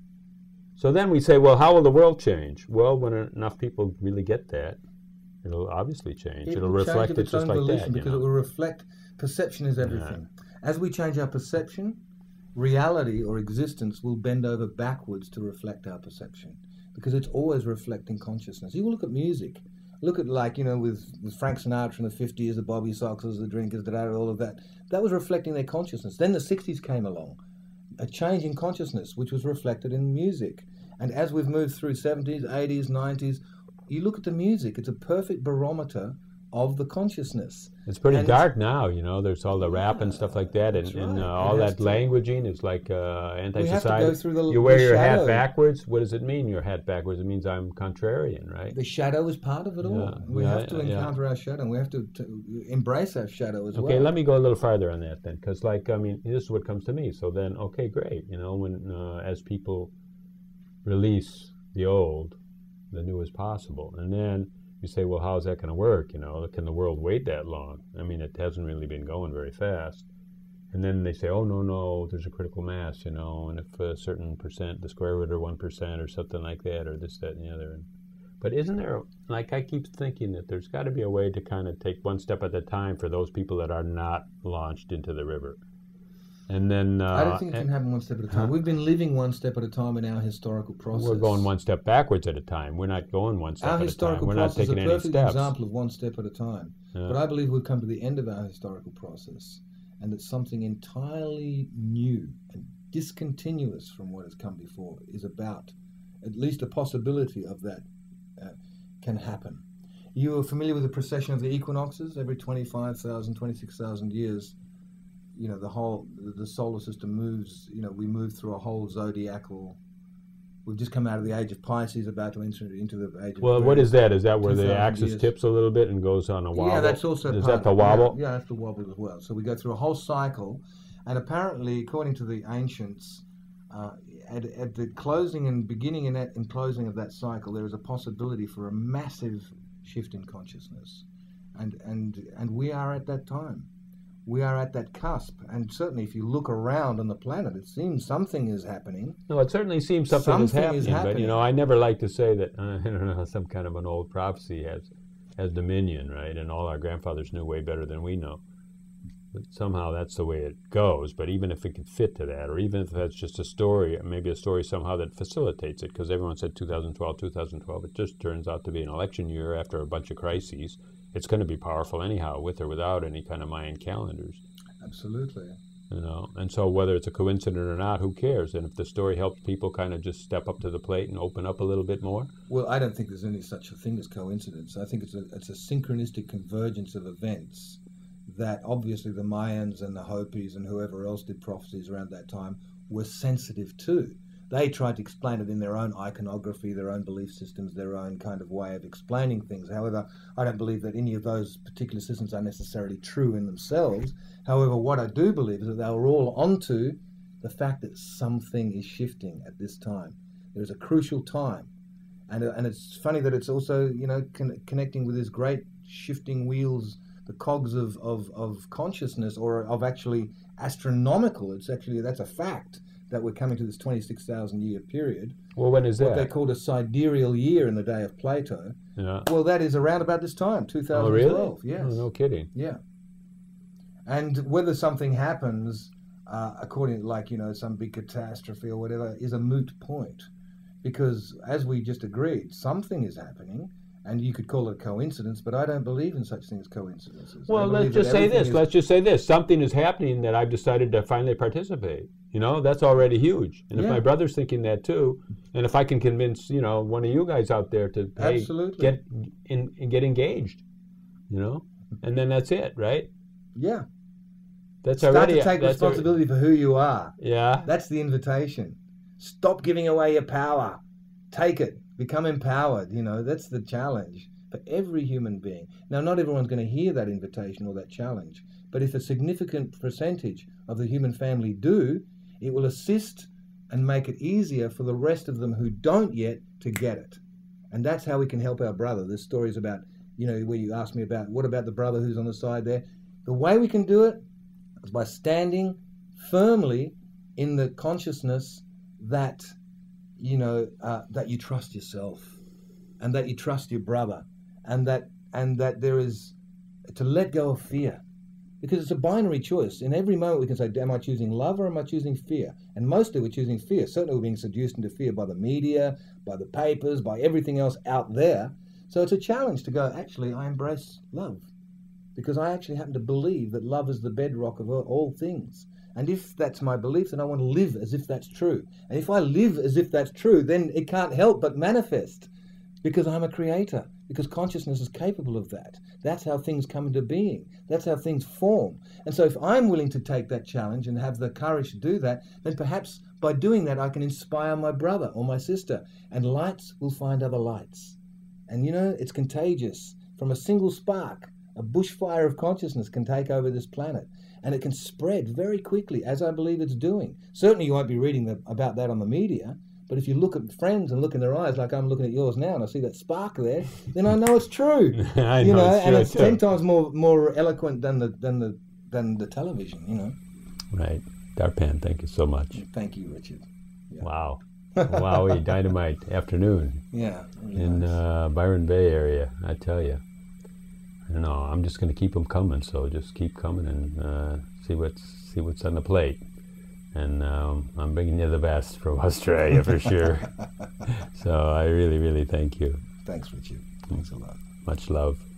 so then we say, well, how will the world change? Well, when enough people really get that, it'll obviously change. It It'll will reflect change it just like that. Because you know? it will reflect, perception is everything. Yeah. As we change our perception, reality or existence will bend over backwards to reflect our perception, because it's always reflecting consciousness. You look at music, look at like, you know, with, with Frank Sinatra in the fifties, the Bobby Soxers, the Drinkers, da, da, all of that. That was reflecting their consciousness. Then the sixties came along, a change in consciousness, which was reflected in music. And as we've moved through seventies, eighties, nineties, you look at the music, it's a perfect barometer of the consciousness. It's pretty and dark now, you know, there's all the yeah, rap and stuff like that, and, right. and uh, all that to, languaging is like uh, anti-society. The, you wear the your shadow. hat backwards. What does it mean, your hat backwards? It means I'm contrarian, right? The shadow is part of it all. Yeah, we yeah, have to encounter yeah. our shadow, and we have to, to embrace our shadow as okay, well. Okay, let me go a little farther on that then, because like, I mean, this is what comes to me. So then, okay, great, you know, when uh, as people release the old, the new is possible. And then you say, well, how's that going to work? You know, can the world wait that long? I mean, it hasn't really been going very fast. And then they say, oh, no, no, there's a critical mass, you know, and if a certain percent, the square root or one percent or something like that, or this, that, and the other. But isn't there, like, I keep thinking that there's got to be a way to kind of take one step at a time for those people that are not launched into the river. And then uh, I don't think it can happen one step at a time. Huh? We've been living one step at a time in our historical process. We're going one step backwards at a time. We're not going one step our at a time. Our historical We're not process taking is a perfect any steps. example of one step at a time. Yeah. But I believe we've come to the end of our historical process, and that something entirely new and discontinuous from what has come before is about. At least a possibility of that uh, can happen. You are familiar with the precession of the equinoxes? Every twenty-five thousand, twenty-six thousand years, you know, the whole, the solar system moves, you know, we move through a whole zodiacal, we've just come out of the age of Pisces, about to enter into the age of Well, what is that? Is that where the axis years. tips a little bit and goes on a wobble? Yeah, that's also Is part that the of, wobble? Yeah, yeah, that's the wobble as well. So we go through a whole cycle, and apparently, according to the ancients, uh, at, at the closing and beginning and, at, and closing of that cycle, there is a possibility for a massive shift in consciousness. And, and, and we are at that time. We are at that cusp, and certainly if you look around on the planet, it seems something is happening. No, it certainly seems something, something is, happening, is happening. But, you know, I never like to say that, uh, I don't know, some kind of an old prophecy has, has dominion, right? And all our grandfathers knew way better than we know. But somehow that's the way it goes. But even if it could fit to that, or even if that's just a story, maybe a story somehow that facilitates it, because everyone said two thousand twelve, two thousand twelve, it just turns out to be an election year after a bunch of crises. It's going to be powerful anyhow, with or without any kind of Mayan calendars. Absolutely. You know, and so whether it's a coincidence or not, who cares? And if the story helps people kind of just step up to the plate and open up a little bit more. Well, I don't think there's any such a thing as coincidence. I think it's a it's a synchronistic convergence of events that obviously the Mayans and the Hopis and whoever else did prophecies around that time were sensitive to. They tried to explain it in their own iconography, their own belief systems, their own kind of way of explaining things. However, I don't believe that any of those particular systems are necessarily true in themselves. However, what I do believe is that they were all onto the fact that something is shifting at this time. There is a crucial time. And, uh, and it's funny that it's also, you know, con- connecting with these great shifting wheels, the cogs of, of, of consciousness, or of actually astronomical. It's actually, that's a fact, that we're coming to this twenty-six thousand year period. Well, when is that? What they called a sidereal year in the day of Plato. Yeah. Well, that is around about this time, two thousand twelve. Oh, really? Yes. Oh, no kidding. Yeah. And whether something happens, uh, according to, like, you know, some big catastrophe or whatever, is a moot point. Because, as we just agreed, something is happening, and you could call it a coincidence, but I don't believe in such things as coincidences. Well, let's just say this. Is... Let's just say this. Something is happening that I've decided to finally participate. You know, that's already huge. And yeah. if my brother's thinking that too, and if I can convince, you know, one of you guys out there to hey, Absolutely. get in, get engaged, you know, and then that's it, right? Yeah. That's Start already to take responsibility already... for who you are. Yeah. That's the invitation. Stop giving away your power. Take it. Become empowered. You know, that's the challenge for every human being. Now, not everyone's going to hear that invitation or that challenge, but if a significant percentage of the human family do, it will assist and make it easier for the rest of them who don't yet to get it. And that's how we can help our brother. There's stories about, you know, where you asked me about, what about the brother who's on the side there? The way we can do it is by standing firmly in the consciousness that, you know, uh, that you trust yourself, and that you trust your brother, and that and that there is to let go of fear. Because it's a binary choice. In every moment we can say, am I choosing love or am I choosing fear? And mostly we're choosing fear. Certainly we're being seduced into fear by the media, by the papers, by everything else out there. So it's a challenge to go, actually, I embrace love. Because I actually happen to believe that love is the bedrock of all things. And if that's my belief, then I want to live as if that's true. And if I live as if that's true, then it can't help but manifest. Because I'm a creator. Because consciousness is capable of that. That's how things come into being. That's how things form. And so if I'm willing to take that challenge and have the courage to do that, then perhaps by doing that I can inspire my brother or my sister. And lights will find other lights. And you know, it's contagious. From a single spark, a bushfire of consciousness can take over this planet. And it can spread very quickly, as I believe it's doing. Certainly you won't be reading the, about that on the media. But if you look at friends and look in their eyes, like I'm looking at yours now, and I see that spark there, then I know it's true. I you know, know, it's and true, it's too. ten times more more eloquent than the than the than the television. You know. Right, Darpan, thank you so much. Thank you, Richard. Yeah. Wow, wowie, dynamite afternoon. Yeah. Really in nice. uh, Byron Bay area, I tell you. I don't know. I'm just going to keep them coming. So just keep coming and uh, see what's see what's on the plate. And um, I'm bringing you the best from Australia for sure. So I really, really thank you. Thanks, Richard. Thanks a lot. Much love.